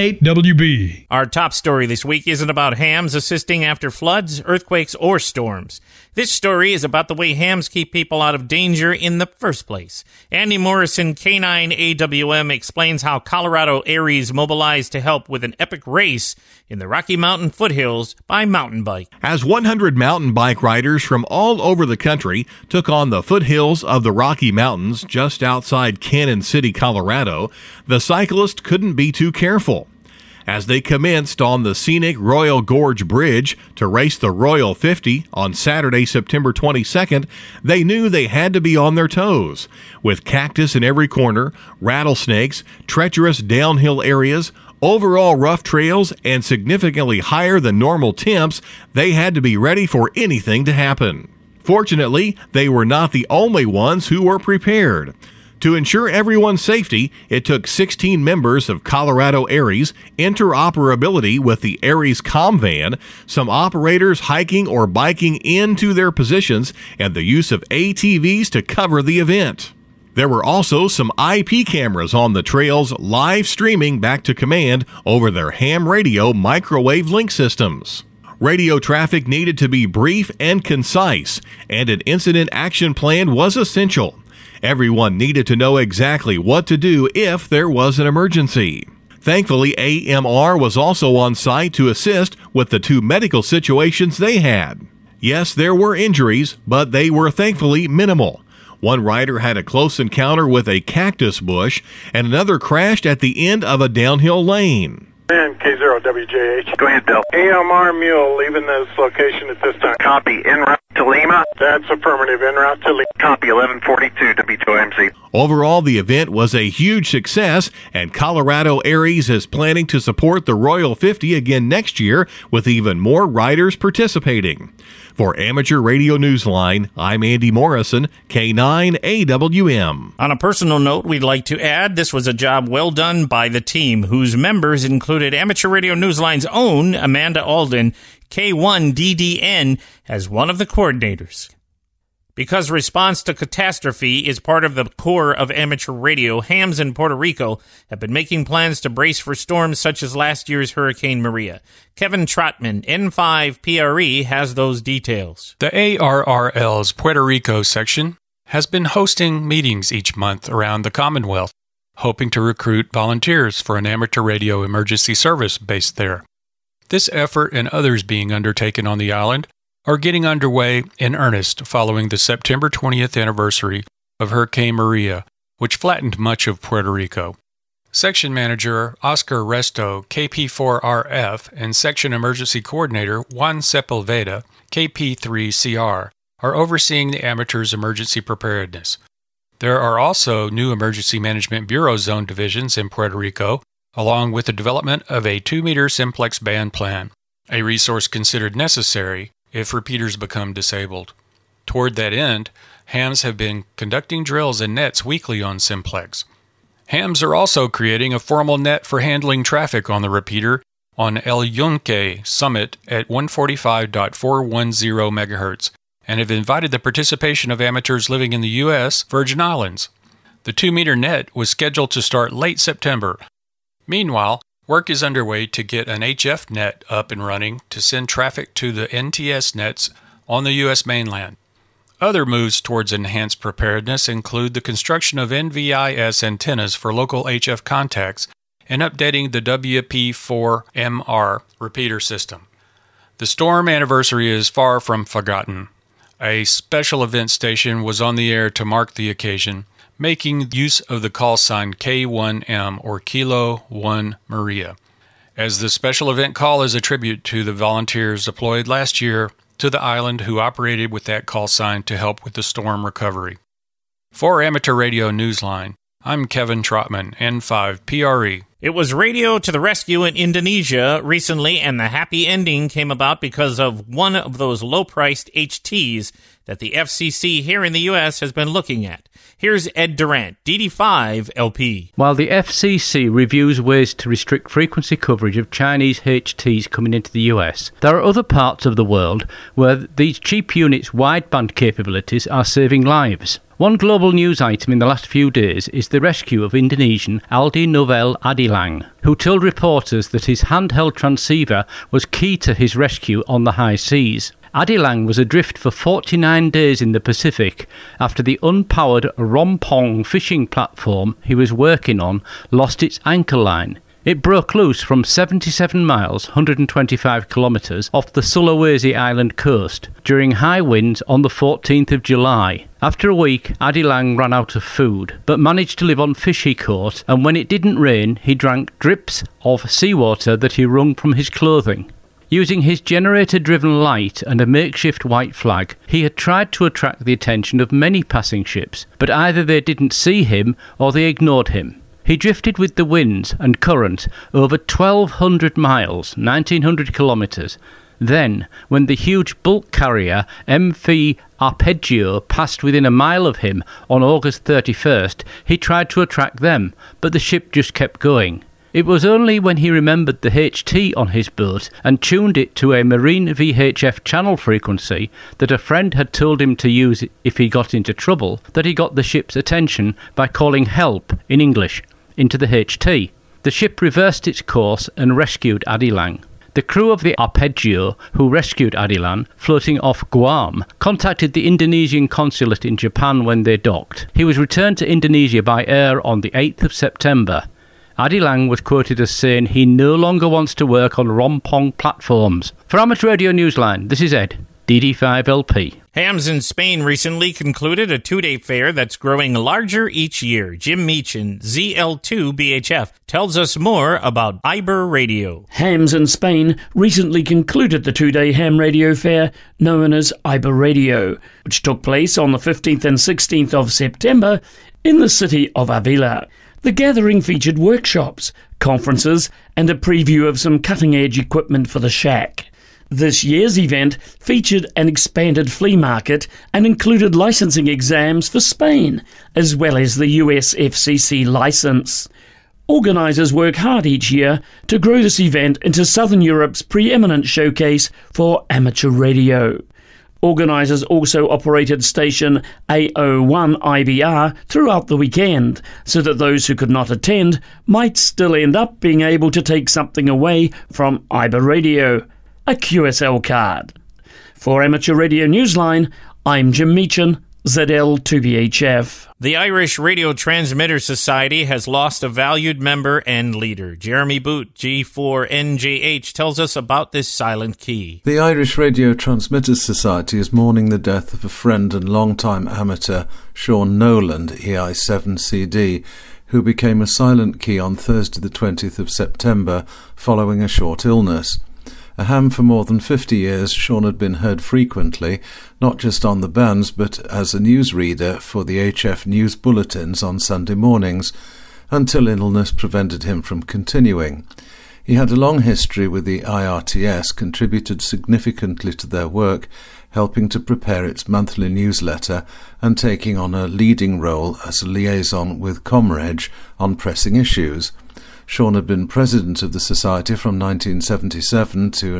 S5: N8WB.
S4: Our top story this week isn't about hams assisting after floods, earthquakes, or storms. This story is about the way hams keep people out of danger in the first place. Andy Morrison, K9 AWM, explains how Colorado Aries mobilized to help with an epic race in the Rocky Mountain foothills by mountain bike.
S6: As 100 mountain bike riders from all over the country took on the foothills of the Rocky Mountains just outside Cannon City, Colorado, the cyclists couldn't be too careful. As they commenced on the scenic Royal Gorge Bridge to race the Royal 50 on Saturday, September 22nd, they knew they had to be on their toes. With cactus in every corner, rattlesnakes, treacherous downhill areas, overall rough trails, and significantly higher than normal temps, they had to be ready for anything to happen. Fortunately, they were not the only ones who were prepared. To ensure everyone's safety, it took 16 members of Colorado Aries, interoperability with the Aries ComVan, some operators hiking or biking into their positions, and the use of ATVs to cover the event. There were also some IP cameras on the trails live streaming back to command over their ham radio microwave link systems. Radio traffic needed to be brief and concise, and an incident action plan was essential. Everyone needed to know exactly what to do if there was an emergency. Thankfully, AMR was also on site to assist with the 2 medical situations they had. Yes, there were injuries, but they were thankfully minimal. One rider had a close encounter with a cactus bush, and another crashed at the end of a downhill lane.
S7: And K0WJH.
S3: Go ahead, Bill.
S7: AMR Mule leaving this location at this time.
S3: Copy. En route to Lima.
S7: That's affirmative. En route to Lima.
S3: Copy. 1142 W2MC.
S6: Overall, the event was a huge success, and Colorado Aries is planning to support the Royal 50 again next year with even more riders participating. For Amateur Radio Newsline, I'm Andy Morrison, K9AWM.
S4: On a personal note, we'd like to add this was a job well done by the team, whose members included Amateur Radio Newsline's own Amanda Alden, K1DDN, as one of the coordinators. Because response to catastrophe is part of the core of amateur radio, hams in Puerto Rico have been making plans to brace for storms such as last year's Hurricane Maria. Kevin Trotman, N5PRE, has those details.
S8: The ARRL's Puerto Rico section has been hosting meetings each month around the Commonwealth, hoping to recruit volunteers for an amateur radio emergency service based there. This effort and others being undertaken on the island are getting underway in earnest following the September 20th anniversary of Hurricane Maria, which flattened much of Puerto Rico. Section Manager Oscar Resto, KP4RF, and Section Emergency Coordinator Juan Sepulveda, KP3CR, are overseeing the amateurs' emergency preparedness. There are also new Emergency Management Bureau zone divisions in Puerto Rico, along with the development of a 2-meter simplex band plan, a resource considered necessary if repeaters become disabled. Toward that end, hams have been conducting drills and nets weekly on simplex. Hams are also creating a formal net for handling traffic on the repeater on El Yunque Summit at 145.410 MHz and have invited the participation of amateurs living in the U.S. Virgin Islands. The 2-meter net was scheduled to start late September. Meanwhile, work is underway to get an HF net up and running to send traffic to the NTS nets on the U.S. mainland. Other moves towards enhanced preparedness include the construction of NVIS antennas for local HF contacts and updating the WP4MR repeater system. The storm anniversary is far from forgotten. A special event station was on the air to mark the occasion, making use of the call sign K1M or Kilo 1 Maria, as the special event call is a tribute to the volunteers deployed last year to the island who operated with that call sign to help with the storm recovery. For Amateur Radio Newsline, I'm Kevin Trotman, N5PRE.
S4: It was radio to the rescue in Indonesia recently, and the happy ending came about because of one of those low-priced HTs that the FCC here in the U.S. has been looking at. Here's Ed Durant, DD5 LP.
S9: While the FCC reviews ways to restrict frequency coverage of Chinese HTs coming into the US, there are other parts of the world where these cheap units' wideband capabilities are saving lives. One global news item in the last few days is the rescue of Indonesian Aldi Novel Adilang, who told reporters that his handheld transceiver was key to his rescue on the high seas. Adilang was adrift for 49 days in the Pacific after the unpowered Rompong fishing platform he was working on lost its anchor line. It broke loose from 77 miles, 125 kilometres, off the Sulawesi Island coast during high winds on the 14th of July. After a week, Adilang ran out of food, but managed to live on fish he caught, and when it didn't rain, he drank drips of seawater that he wrung from his clothing. Using his generator-driven light and a makeshift white flag, he had tried to attract the attention of many passing ships, but either they didn't see him or they ignored him. He drifted with the winds and current over 1,200 miles, 1,900 kilometres. Then, when the huge bulk carrier MV Arpeggio passed within a mile of him on August 31st, he tried to attract them, but the ship just kept going. It was only when he remembered the HT on his boat and tuned it to a marine VHF channel frequency that a friend had told him to use if he got into trouble that he got the ship's attention by calling help, in English, into the HT. The ship reversed its course and rescued Adilang. The crew of the Arpeggio, who rescued Adilang, floating off Guam, contacted the Indonesian consulate in Japan when they docked. He was returned to Indonesia by air on the 8th of September. Adilang was quoted as saying he no longer wants to work on Rompong platforms. For Amateur Radio Newsline, this is Ed, DD5LP.
S4: Hams in Spain recently concluded a 2-day fair that's growing larger each year. Jim Meechin, ZL2BHF, tells us more about Iber Radio.
S10: Hams in Spain recently concluded the 2-day ham radio fair known as Iber Radio, which took place on the 15th and 16th of September in the city of Avila. The gathering featured workshops, conferences, and a preview of some cutting-edge equipment for the shack. This year's event featured an expanded flea market and included licensing exams for Spain, as well as the US FCC license. Organisers work hard each year to grow this event into Southern Europe's preeminent showcase for amateur radio. Organisers also operated station A01 IBR throughout the weekend, so that those who could not attend might still end up being able to take something away from IBA Radio, a QSL card. For Amateur Radio Newsline, I'm Jim Meechan, ZL2BHF.
S4: The Irish Radio Transmitter Society has lost a valued member and leader. Jeremy Boot, G4NJH, tells us about this silent key.
S11: The Irish Radio Transmitters Society is mourning the death of a friend and long-time amateur, Sean Noland, EI7CD, who became a silent key on Thursday the 20th of September following a short illness. A ham for more than 50 years, Sean had been heard frequently, not just on the bands, but as a newsreader for the HF news bulletins on Sunday mornings, until illness prevented him from continuing. He had a long history with the IRTS, contributed significantly to their work, helping to prepare its monthly newsletter and taking on a leading role as a liaison with ComReg on pressing issues. Sean had been president of the Society from 1977 to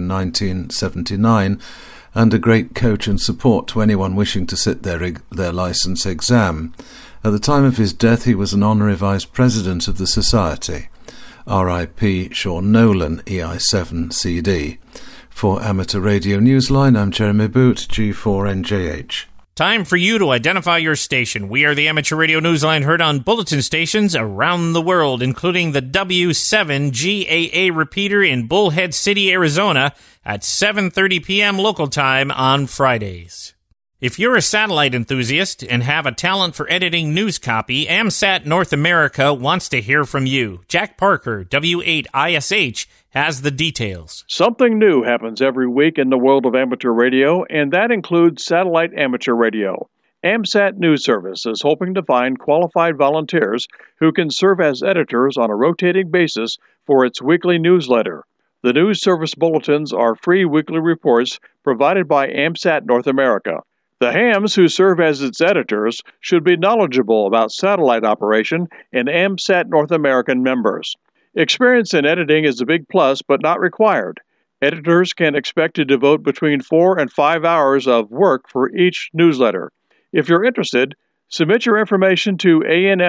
S11: 1979 and a great coach and support to anyone wishing to sit their licence exam. At the time of his death, he was an honorary vice president of the Society. R.I.P. Sean Nolan, EI7CD. For Amateur Radio Newsline, I'm Jeremy Boot, G4NJH.
S4: Time for you to identify your station. We are the Amateur Radio Newsline, heard on bulletin stations around the world, including the W7GAA repeater in Bullhead City, Arizona, at 7:30 p.m. local time on Fridays. If you're a satellite enthusiast and have a talent for editing news copy, AMSAT North America wants to hear from you. Jack Parker, W8ISH, has the details.
S12: Something new happens every week in the world of amateur radio, and that includes satellite amateur radio. AMSAT News Service is hoping to find qualified volunteers who can serve as editors on a rotating basis for its weekly newsletter. The news service bulletins are free weekly reports provided by AMSAT North America. The hams who serve as its editors should be knowledgeable about satellite operation and AMSAT North American members. Experience in editing is a big plus, but not required. Editors can expect to devote between 4 and 5 hours of work for each newsletter. If you're interested, submit your information to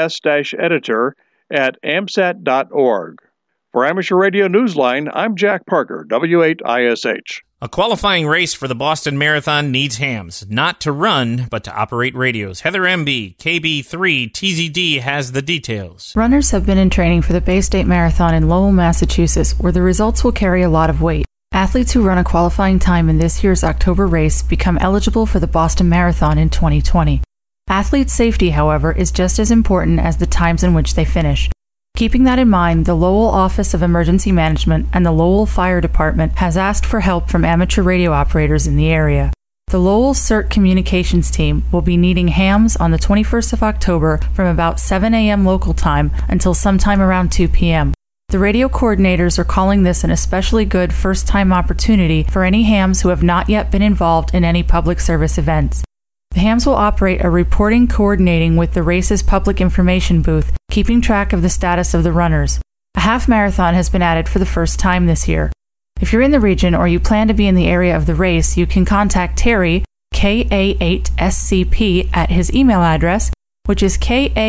S12: ans-editor@amsat.org. For Amateur Radio Newsline, I'm Jack Parker, W8ISH.
S4: A qualifying race for the Boston Marathon needs hams, not to run, but to operate radios. Heather MB, KB3 TZD, has the details.
S13: Runners have been in training for the Bay State Marathon in Lowell, Massachusetts, where the results will carry a lot of weight. Athletes who run a qualifying time in this year's October race become eligible for the Boston Marathon in 2020. Athletes' safety, however, is just as important as the times in which they finish. Keeping that in mind, the Lowell Office of Emergency Management and the Lowell Fire Department has asked for help from amateur radio operators in the area. The Lowell CERT Communications team will be needing hams on the 21st of October from about 7 a.m. local time until sometime around 2 p.m. The radio coordinators are calling this an especially good first-time opportunity for any hams who have not yet been involved in any public service events. The hams will operate a reporting coordinating with the race's public information booth, keeping track of the status of the runners. A half marathon has been added for the first time this year. If you're in the region or you plan to be in the area of the race, you can contact Terry, KA8SCP, at his email address, which is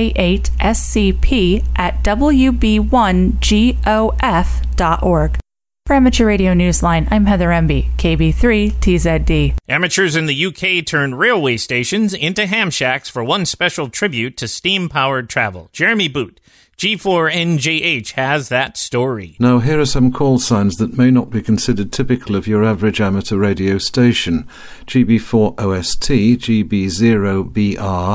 S13: KA8SCP@WB1GOF.org. For Amateur Radio Newsline, I'm Heather Emby, KB3 TZD.
S4: Amateurs in the UK turned railway stations into ham shacks for one special tribute to steam-powered travel. Jeremy Boot, G4NJH, has that story.
S11: Now, here are some call signs that may not be considered typical of your average amateur radio station. GB4OST, GB0BR,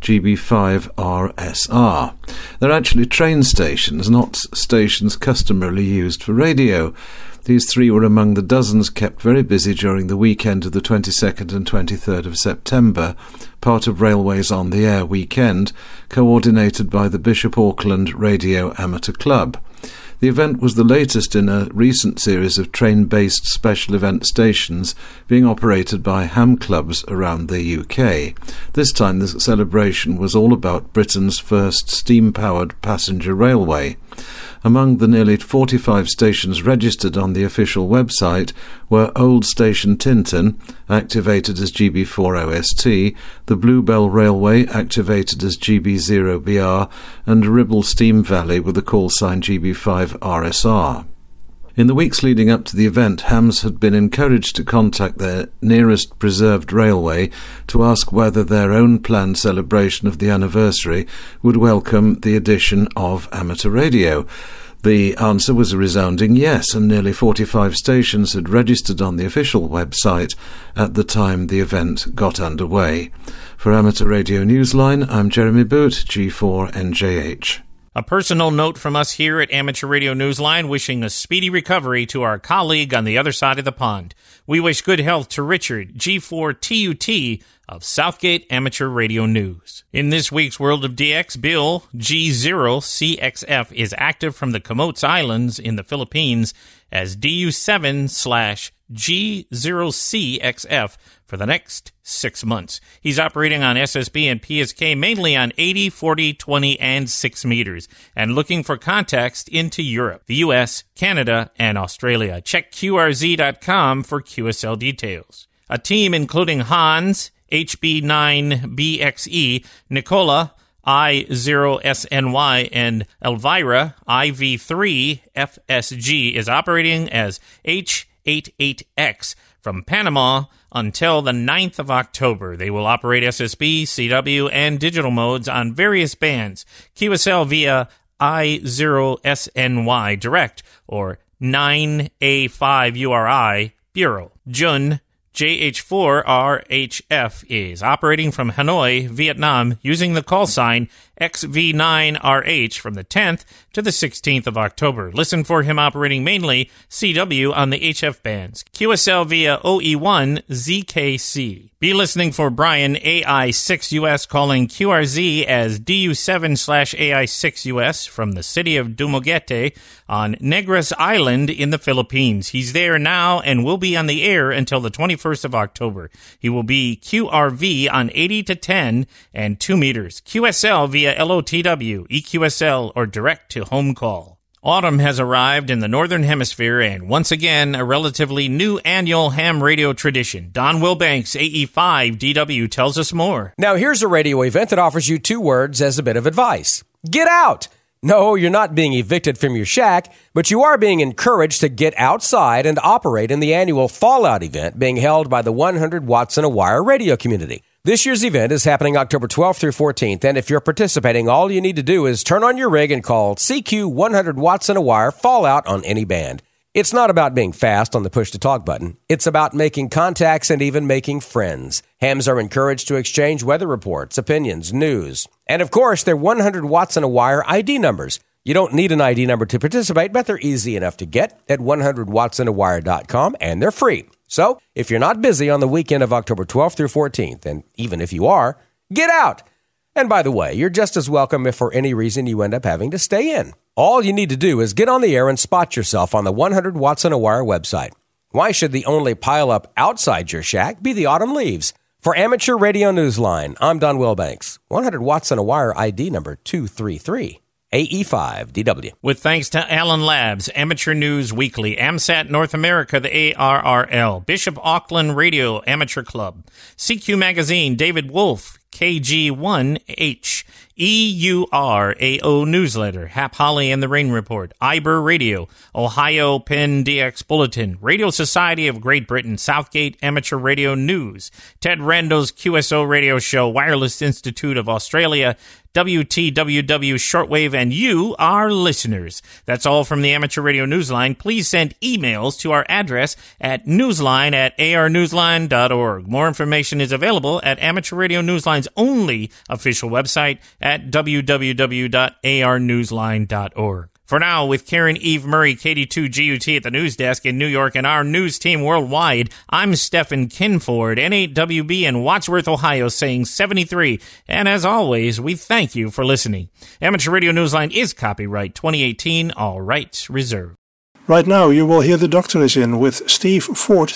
S11: GB5RSR. They're actually train stations, not stations customarily used for radio. These three were among the dozens kept very busy during the weekend of the 22nd and 23rd of September, part of Railways on the Air weekend, coordinated by the Bishop Auckland Radio Amateur Club. The event was the latest in a recent series of train-based special event stations being operated by ham clubs around the UK. This time the celebration was all about Britain's first steam-powered passenger railway. Among the nearly 45 stations registered on the official website were Old Station Tinton, activated as GB4OST, the Bluebell Railway, activated as GB0BR, and Ribble Steam Valley with the call sign GB5RSR. In the weeks leading up to the event, hams had been encouraged to contact their nearest preserved railway to ask whether their own planned celebration of the anniversary would welcome the addition of amateur radio. The answer was a resounding yes, and nearly 45 stations had registered on the official website at the time the event got underway. For Amateur Radio Newsline, I'm Jeremy Boot, G4NJH.
S4: A personal note from us here at Amateur Radio Newsline, wishing a speedy recovery to our colleague on the other side of the pond. We wish good health to Richard, G4TUT, of Southgate Amateur Radio News. In this week's World of DX, Bill, G0CXF, is active from the Camotes Islands in the Philippines as DU7/G0CXF for the next 6 months. He's operating on SSB and PSK mainly on 80, 40, 20, and 6 meters, and looking for contacts into Europe, the US, Canada, and Australia. Check QRZ.com for QSL details. A team including Hans, HB9BXE, Nicola, I0SNY, and Elvira, IV3FSG, is operating as H88X from Panama until the 9th of October. They will operate SSB, CW, and digital modes on various bands, QSL via I0SNY Direct or 9A5 URI Bureau. Jun JH4RHF is operating from Hanoi, Vietnam, using the call sign XV9RH from the 10th to the 16th of October. Listen for him operating mainly CW on the HF bands, QSL via OE1ZKC. Be listening for Brian, AI6US, calling QRZ as DU7/AI6US from the city of Dumaguete on Negros Island in the Philippines. He's there now and will be on the air until the 21st of October. He will be QRV on 80 to 10 and 2 meters, QSL via LOTW, EQSL, or direct to home call. Autumn has arrived in the Northern Hemisphere, and once again, a relatively new annual ham radio tradition. Don Wilbanks, AE5DW, tells us more.
S14: Now here's a radio event that offers you 2 words as a bit of advice. Get out! No, you're not being evicted from your shack, but you are being encouraged to get outside and operate in the annual Fallout event being held by the 100 Watts in a Wire radio community. This year's event is happening October 12th through 14th, and if you're participating, all you need to do is turn on your rig and call CQ 100 Watts in a Wire Fallout on any band. It's not about being fast on the push-to-talk button. It's about making contacts and even making friends. Hams are encouraged to exchange weather reports, opinions, news, and of course, they're 100 Watts in a Wire ID numbers. You don't need an ID number to participate, but they're easy enough to get at 100wattsinawire.com, and they're free. So, if you're not busy on the weekend of October 12th through 14th, and even if you are, get out! And by the way, you're just as welcome if for any reason you end up having to stay in. All you need to do is get on the air and spot yourself on the 100 Watts in a Wire website. Why should the only pile-up outside your shack be the autumn leaves? For Amateur Radio Newsline, I'm Don Wilbanks, 100 Watts in a Wire ID number 233. AE5DW.
S4: With thanks to Allen Labs, Amateur News Weekly, AMSAT North America, the ARRL, Bishop Auckland Radio Amateur Club, CQ Magazine, David Wolf, KG1H, EURAO Newsletter, Hap Holly and the Rain Report, IBER Radio, Ohio Penn DX Bulletin, Radio Society of Great Britain, Southgate Amateur Radio News, Ted Rando's QSO Radio Show, Wireless Institute of Australia, WTWW Shortwave, and you, our listeners. That's all from the Amateur Radio Newsline. Please send emails to our address at newsline@arnewsline.org. More information is available at Amateur Radio Newsline's only official website at www.arnewsline.org. For now, with Karen Eve Murray, KD2GUT at the news desk in New York, and our news team worldwide, I'm Stephen Kinford, N8WB in Wadsworth, Ohio, saying 73. And as always, we thank you for listening. Amateur Radio Newsline is copyright 2018, all rights reserved.
S1: Right now, you will hear The Doctor Is In with Steve Ford,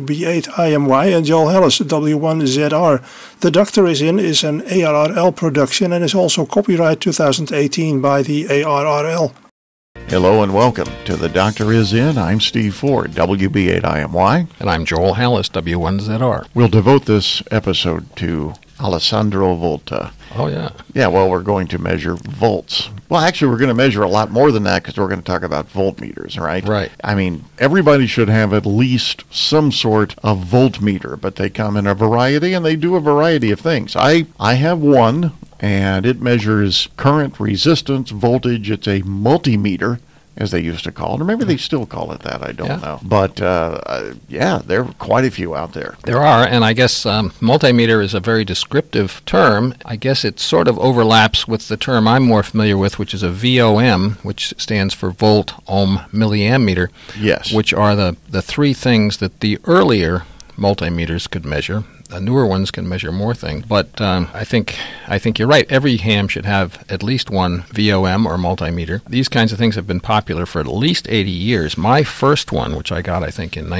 S1: WB8IMY, and Joel Hallis, W1ZR. The Doctor Is In is an ARRL production and is also copyright 2018 by the ARRL.
S15: Hello and welcome to The Doctor Is In. I'm Steve Ford, WB8IMY.
S16: And I'm Joel Hallis, W1ZR.
S15: We'll devote this episode to Alessandro Volta.
S16: Oh, yeah.
S15: Yeah, well, we're going to measure volts. Well, actually, we're going to measure a lot more than that because we're going to talk about voltmeters, right?
S16: Right.
S15: I mean, everybody should have at least some sort of voltmeter, but they come in a variety and they do a variety of things. I have one, and it measures current, resistance, voltage. It's a multimeter, as they used to call it, or maybe they still call it that, I don't know. But, yeah, there are quite a few out there.
S16: There are, and I guess multimeter is a very descriptive term. I guess it sort of overlaps with the term I'm more familiar with, which is a VOM, which stands for volt, ohm, milliammeter.
S15: Yes.
S16: Which are the three things that the earlier multimeters could measure. The newer ones can measure more things, but I think you're right. Every ham should have at least one VOM or multimeter. These kinds of things have been popular for at least 80 years. My first one, which I got, I think, in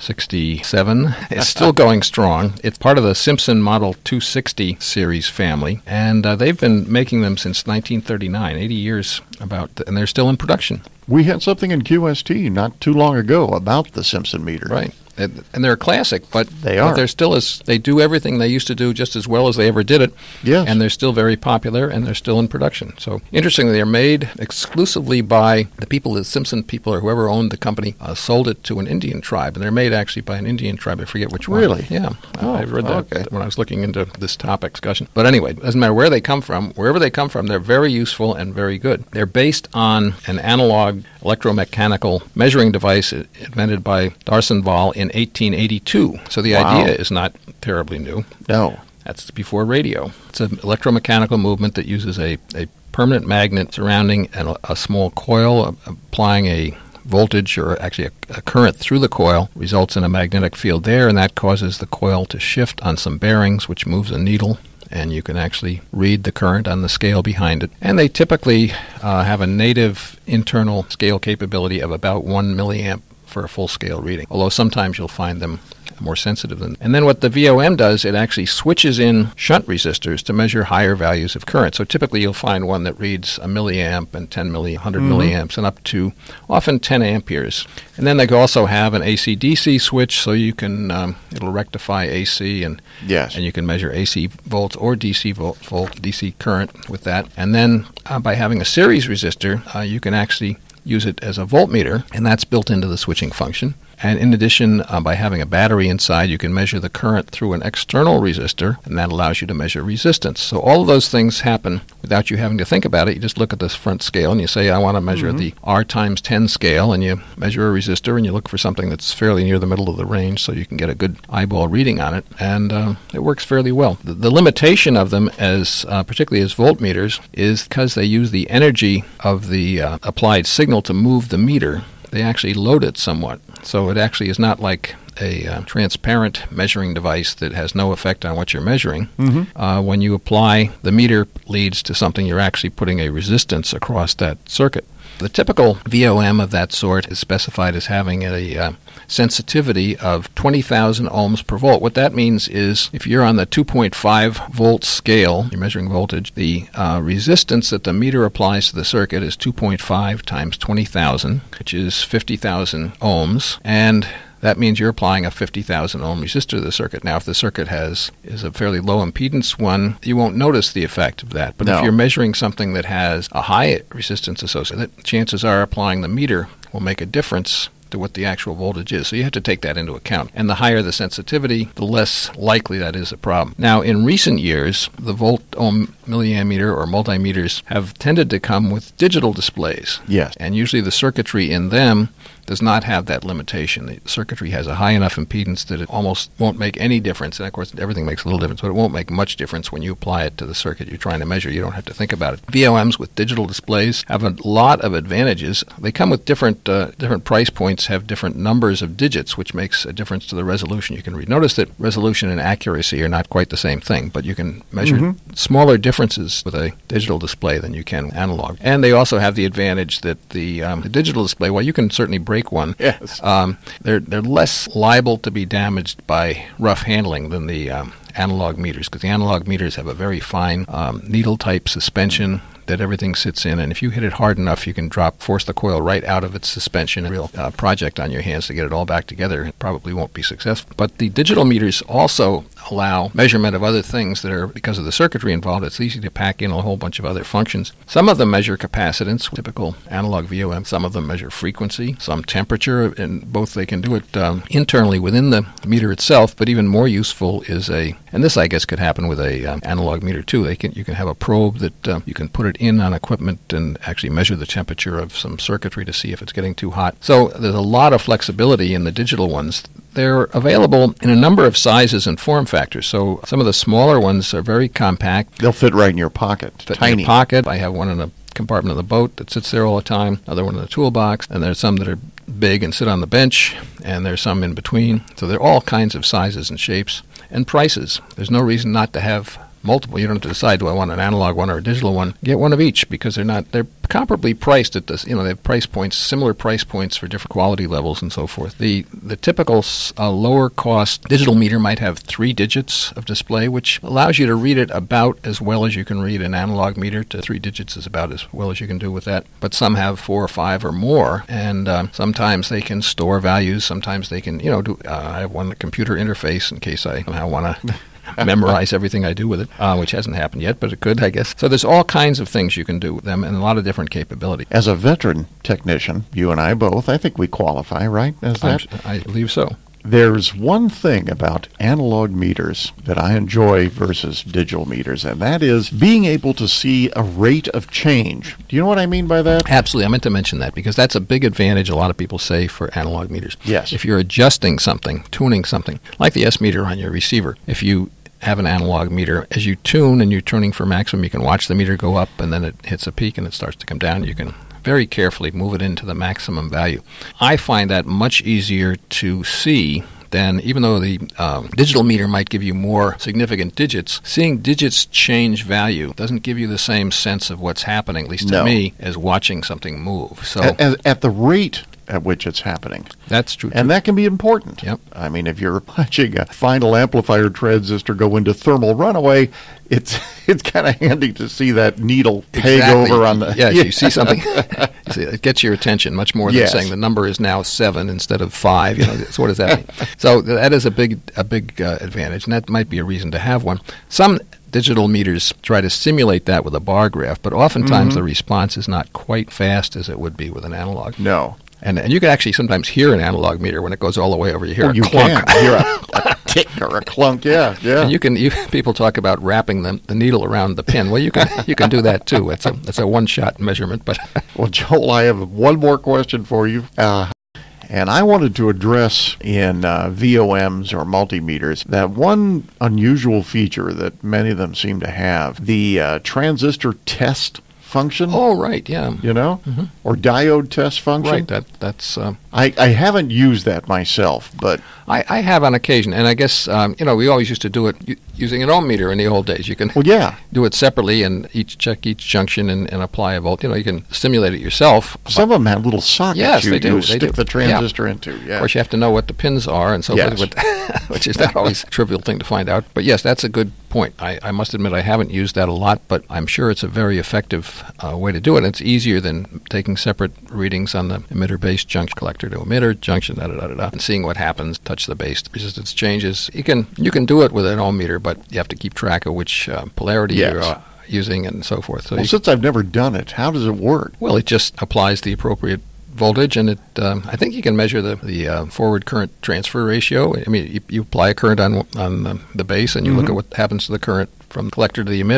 S16: 1967, is still going strong. It's part of the Simpson Model 260 series family, and they've been making them since 1939, 80 years and they're still in production.
S15: We had something in QST not too long ago about the Simpson meter.
S16: Right. And they're a classic, but
S15: they're
S16: still they do everything they used to do just as well as they ever did it.
S15: Yes.
S16: And they're still very popular, and they're still in production. So, interestingly, they're made exclusively by the people, the Simpson people, or whoever owned the company, sold it to an Indian tribe. And they're made actually by an Indian tribe. I forget which one.
S15: Really?
S16: Yeah. I read that
S15: okay.
S16: when I was looking into this topic discussion. But anyway, it doesn't matter where they come from. Wherever they come from, they're very useful and very good. They're based on an analog electromechanical measuring device invented by D'Arsonval in 1882. So the idea is not terribly new.
S15: No.
S16: That's before radio. It's an electromechanical movement that uses a permanent magnet surrounding a small coil, applying a voltage or actually a current through the coil, results in a magnetic field there, and that causes the coil to shift on some bearings, which moves a needle. And you can actually read the current on the scale behind it. And they typically have a native internal scale capability of about 1 milliamp for a full-scale reading, although sometimes you'll find them more sensitive than. And then what the VOM does, it actually switches in shunt resistors to measure higher values of current. So typically you'll find one that reads a milliamp and 100 milliamps and up to often 10 amperes. And then they also have an AC-DC switch, so you can it'll rectify AC and you can measure AC volts or DC volt DC current with that. And then by having a series resistor, you can actually use it as a voltmeter, and that's built into the switching function. And in addition, by having a battery inside, you can measure the current through an external resistor, and that allows you to measure resistance. So all of those things happen without you having to think about it. You just look at this front scale, and you say, I want to measure the R times 10 scale, and you measure a resistor, and you look for something that's fairly near the middle of the range so you can get a good eyeball reading on it, and it works fairly well. The limitation of them, as particularly as voltmeters, is because they use the energy of the applied signal to move the meter. They actually load it somewhat. So it actually is not like a transparent measuring device that has no effect on what you're measuring. When you apply the meter leads to something, you're actually putting a resistance across that circuit. The typical VOM of that sort is specified as having a sensitivity of 20,000 ohms per volt. What that means is if you're on the 2.5 volt scale, you're measuring voltage, the resistance that the meter applies to the circuit is 2.5 times 20,000, which is 50,000 ohms, and that means you're applying a 50,000 ohm resistor to the circuit. Now, if the circuit is a fairly low impedance one, you won't notice the effect of that. But if you're measuring something that has a high resistance associated with it, chances are applying the meter will make a difference to what the actual voltage is. So you have to take that into account. And the higher the sensitivity, the less likely that is a problem. Now, in recent years, the volt ohm milliammeter or multimeters have tended to come with digital displays.
S15: Yes.
S16: And usually the circuitry in them does not have that limitation. The circuitry has a high enough impedance that it almost won't make any difference. And of course, everything makes a little difference, but it won't make much difference when you apply it to the circuit you're trying to measure. You don't have to think about it. VOMs with digital displays have a lot of advantages. They come with different price points, have different numbers of digits, which makes a difference to the resolution you can read. Notice that resolution and accuracy are not quite the same thing, but you can measure smaller differences with a digital display than you can analog. And they also have the advantage that the digital display, while you can certainly break one, they're less liable to be damaged by rough handling than the analog meters, because the analog meters have a very fine needle-type suspension that everything sits in, and if you hit it hard enough, you can force the coil right out of its suspension. A real project on your hands to get it all back together. It probably won't be successful. But the digital meters also allow measurement of other things that are, because of the circuitry involved, it's easy to pack in a whole bunch of other functions. Some of them measure capacitance, typical analog VOM. Some of them measure frequency, some temperature, and both they can do it internally within the meter itself, but even more useful is and this I guess could happen with a analog meter too. You can have a probe that you can put it in on equipment and actually measure the temperature of some circuitry to see if it's getting too hot. So there's a lot of flexibility in the digital ones. They're available in a number of sizes and form factors. So some of the smaller ones are very compact.
S15: They'll fit right in your pocket.
S16: Tiny. In your pocket. I have one in a compartment of the boat that sits there all the time, another one in the toolbox, and there's some that are big and sit on the bench, and there's some in between. So they're all kinds of sizes and shapes and prices. There's no reason not to have multiple. You don't have to decide, do I want an analog one or a digital one? Get one of each, because they're comparably priced at this. They have price points, similar price points for different quality levels and so forth. The typical lower cost digital meter might have 3 digits of display, which allows you to read it about as well as you can read an analog meter. 3 digits is about as well as you can do with that. But some have 4 or 5 or more, and sometimes they can store values. Sometimes they can, I have one computer interface in case I somehow want to memorize everything I do with it, which hasn't happened yet, but it could, I guess. So there's all kinds of things you can do with them and a lot of different capability.
S15: As a veteran technician, you and I both, I think we qualify, right? As that?
S16: I believe so.
S15: There's one thing about analog meters that I enjoy versus digital meters, and that is being able to see a rate of change. Do you know what I mean by that?
S16: Absolutely. I meant to mention that because that's a big advantage a lot of people say for analog meters.
S15: Yes.
S16: If you're adjusting something, tuning something, like the S meter on your receiver, if you have an analog meter, as you tune and you're tuning for maximum, you can watch the meter go up and then it hits a peak and it starts to come down. You can very carefully move it into the maximum value. I find that much easier to see than, even though the digital meter might give you more significant digits, seeing digits change value doesn't give you the same sense of what's happening, at least to me, as watching something move. So
S15: at the rate at which it's happening.
S16: That's true.
S15: And that can be important.
S16: Yep.
S15: I mean, if you're watching a final amplifier transistor go into thermal runaway, it's kind of handy to see that needle peg over on the...
S16: Yeah, you see something, it gets your attention much more than saying the number is now 7 instead of 5. So what does that mean? So that is a big advantage, and that might be a reason to have one. Some digital meters try to simulate that with a bar graph, but oftentimes the response is not quite fast as it would be with an analog.
S15: No.
S16: And you can actually sometimes hear an analog meter when it goes all the way over. You hear
S15: a clunk. You hear a tick or a clunk, yeah.
S16: And people talk about wrapping the needle around the pin. Well, you can do that too. It's a one-shot measurement. But
S15: well, Joel, I have one more question for you. And I wanted to address in VOMs or multimeters that one unusual feature that many of them seem to have, the transistor test function.
S16: Oh, right, yeah.
S15: Or diode test function.
S16: Right, that's...
S15: I haven't used that myself, but...
S16: I have on occasion, and I guess, we always used to do it using an ohm meter in the old days. You can do it separately and check each junction and apply a volt. You can simulate it yourself.
S15: Some of them have little sockets you stick the transistor into. Yeah.
S16: Of course, you have to know what the pins are and so forth, which is not always a trivial thing to find out. But yes, that's a good point. I must admit I haven't used that a lot, but I'm sure it's a very effective way to do it. It's easier than taking separate readings on the emitter-base junction, collector to emitter, junction, and seeing what happens, touch the base, resistance changes. You can do it with an ohm meter, but you have to keep track of which polarity you're using and so forth. So
S15: since I've never done it, how does it work?
S16: Well, it just applies the appropriate voltage, and I think you can measure the forward current transfer ratio. I mean, you apply a current on the base, and you look at what happens to the current from the collector to the emitter,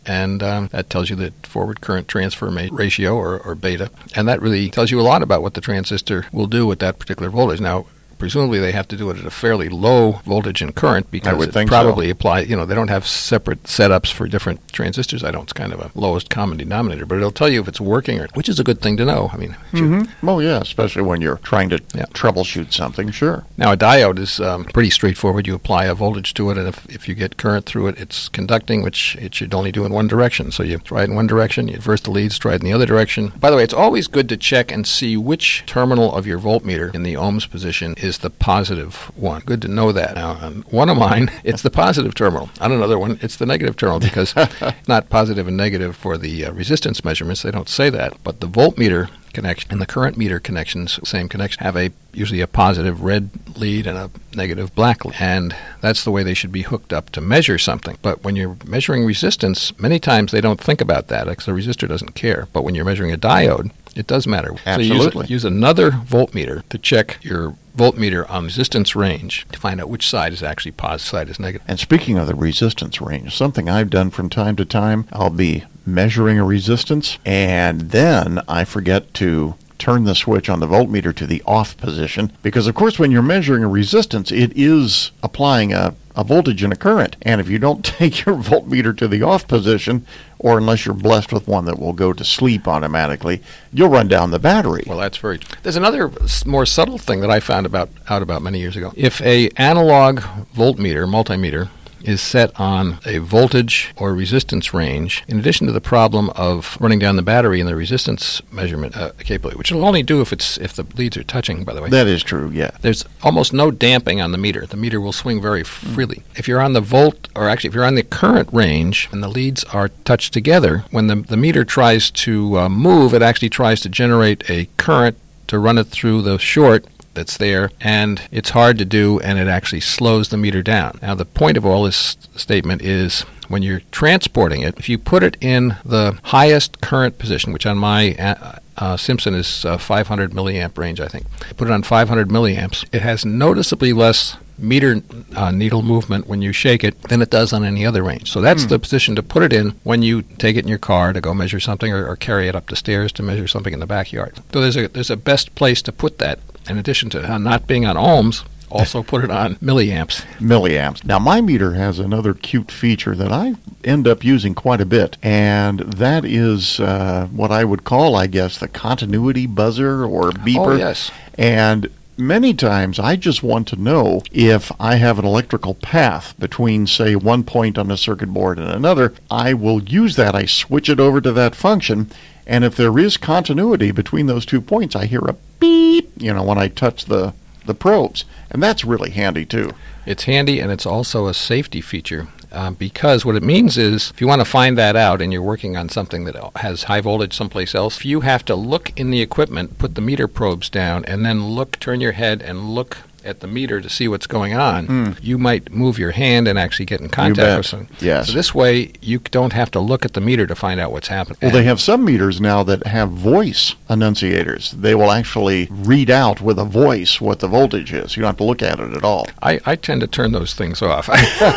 S16: and that tells you the forward current transfer ratio, or beta, and that really tells you a lot about what the transistor will do with that particular voltage. Now, presumably they have to do it at a fairly low voltage and current, because it probably applies, they don't have separate setups for different transistors. I don't. It's kind of a lowest common denominator, but it'll tell you if it's working, which is a good thing to know. I mean,
S15: well, yeah, especially when you're trying to troubleshoot something, sure.
S16: Now, a diode is pretty straightforward. You apply a voltage to it, and if you get current through it, it's conducting, which it should only do in one direction. So you try it in one direction, you reverse the leads, try it in the other direction. By the way, it's always good to check and see which terminal of your voltmeter in the ohms position is the positive one. Good to know that. Now, on one of mine, it's the positive terminal. On another one, it's the negative terminal, because not positive and negative for the resistance measurements. They don't say that. But the voltmeter connection and the current meter connections, same connection, have usually a positive red lead and a negative black lead. And that's the way they should be hooked up to measure something. But when you're measuring resistance, many times they don't think about that, because the resistor doesn't care. But when you're measuring a diode, it does matter.
S15: Absolutely.
S16: So use another voltmeter to check your voltmeter on resistance range to find out which side is actually positive, side is negative.
S15: And speaking of the resistance range, something I've done from time to time, I'll be measuring a resistance, and then I forget to turn the switch on the voltmeter to the off position, because of course when you're measuring a resistance, it is applying a voltage and a current, and if you don't take your voltmeter to the off position, or unless you're blessed with one that will go to sleep automatically, you'll run down the battery.
S16: Well, that's very true. There's another more subtle thing that I found out about many years ago. If a analog voltmeter, multimeter, is set on a voltage or resistance range, in addition to the problem of running down the battery and the resistance measurement capability, which it'll only do if the leads are touching, by the way.
S15: That is true, yeah.
S16: There's almost no damping on the meter. The meter will swing very freely. If you're on the if you're on the current range and the leads are touched together, when the meter tries to move, it actually tries to generate a current to run it through the short that's there, and it's hard to do, and it actually slows the meter down. Now, the point of all this statement is when you're transporting it, if you put it in the highest current position, which on my Simpson is 500 milliamp range, I think. Put it on 500 milliamps. It has noticeably less meter needle movement when you shake it than it does on any other range. So that's the position to put it in when you take it in your car to go measure something, or carry it up the stairs to measure something in the backyard. So there's a best place to put that. In addition to not being on ohms, also put it on milliamps.
S15: Milliamps. Now, my meter has another cute feature that I end up using quite a bit, and that is what I would call, I guess, the continuity buzzer or beeper.
S16: Oh, yes.
S15: And many times I just want to know if I have an electrical path between, say, one point on the circuit board and another. I will use that. I switch it over to that function, and if there is continuity between those 2 points, I hear a beep, when I touch the probes. And that's really handy, too.
S16: It's handy, and it's also a safety feature. Because what it means is, if you want to find that out and you're working on something that has high voltage someplace else, you have to look in the equipment, put the meter probes down, and then turn your head and look at the meter to see what's going on. You might move your hand and actually get in contact with something.
S15: Yes.
S16: So this way, you don't have to look at the meter to find out what's happening.
S15: Well, they have some meters now that have voice annunciators. They will actually read out with a voice what the voltage is. You don't have to look at it at all.
S16: I tend to turn those things off.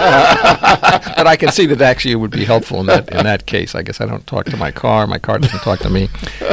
S16: But I can see that actually it would be helpful in that case. I guess I don't talk to my car. My car doesn't talk to me.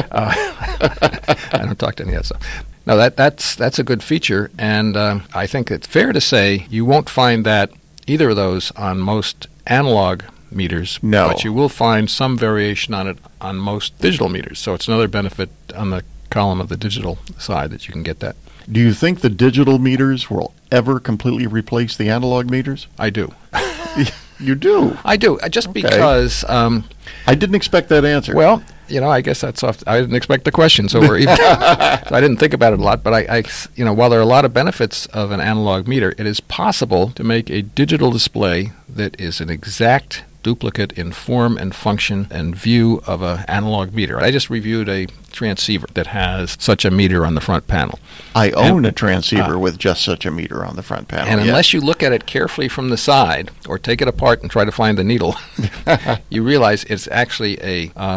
S16: I don't talk to any of that stuff. No, that's a good feature, and I think it's fair to say you won't find either of those on most analog meters.
S15: No.
S16: But you will find some variation on it on most digital meters. So it's another benefit on the column of the digital side that you can get that.
S15: Do you think the digital meters will ever completely replace the analog meters?
S16: I do.
S15: You do?
S16: I do, just because...
S15: I didn't expect that answer.
S16: Well, I guess that's off. I didn't expect the question, so we're even. So I didn't think about it a lot, but I while there are a lot of benefits of an analog meter, it is possible to make a digital display that is an exact duplicate in form and function and view of an analog meter. I just reviewed a transceiver that has such a meter on the front panel.
S15: I own a transceiver with just such a meter on the front panel.
S16: And unless you look at it carefully from the side or take it apart and try to find the needle, you realize it's actually a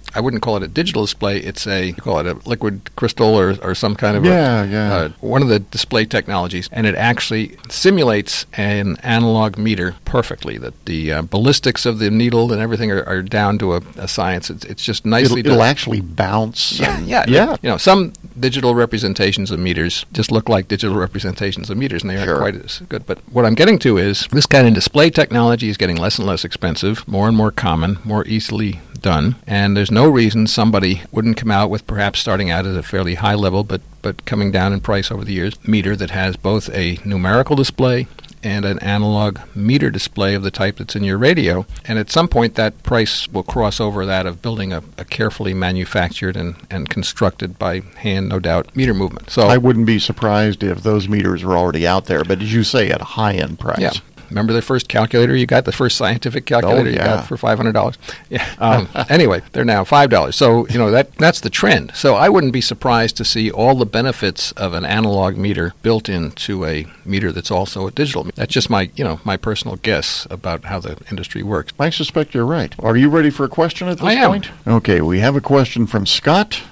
S16: I wouldn't call it a digital display. It's you call it a liquid crystal or some kind of one of the display technologies, and it actually simulates an analog meter perfectly. That the ballistics of the needle and everything are down to a science. It's just nicely done.
S15: It'll actually bounce.
S16: Yeah. Some digital representations of meters just look like digital representations of meters, and they aren't quite as good. But what I'm getting to is this kind of display technology is getting less and less expensive, more and more common, more easily done, and there's no reason somebody wouldn't come out with perhaps starting out at a fairly high level but coming down in price over the years, meter that has both a numerical display and an analog meter display of the type that's in your radio. And at some point that price will cross over that of building a carefully manufactured and constructed by hand, no doubt, meter movement. So
S15: I wouldn't be surprised if those meters are already out there, but as you say, at a high-end price.
S16: Yeah. Remember the first calculator you got, the first scientific calculator you got for $500? Yeah. Anyway, they're now $5. So, that's the trend. So I wouldn't be surprised to see all the benefits of an analog meter built into a meter that's also a digital meter. That's just my personal guess about how the industry works.
S15: I suspect you're right. Are you ready for a question at this point?
S16: I am.
S15: Okay, we have a question from Scott,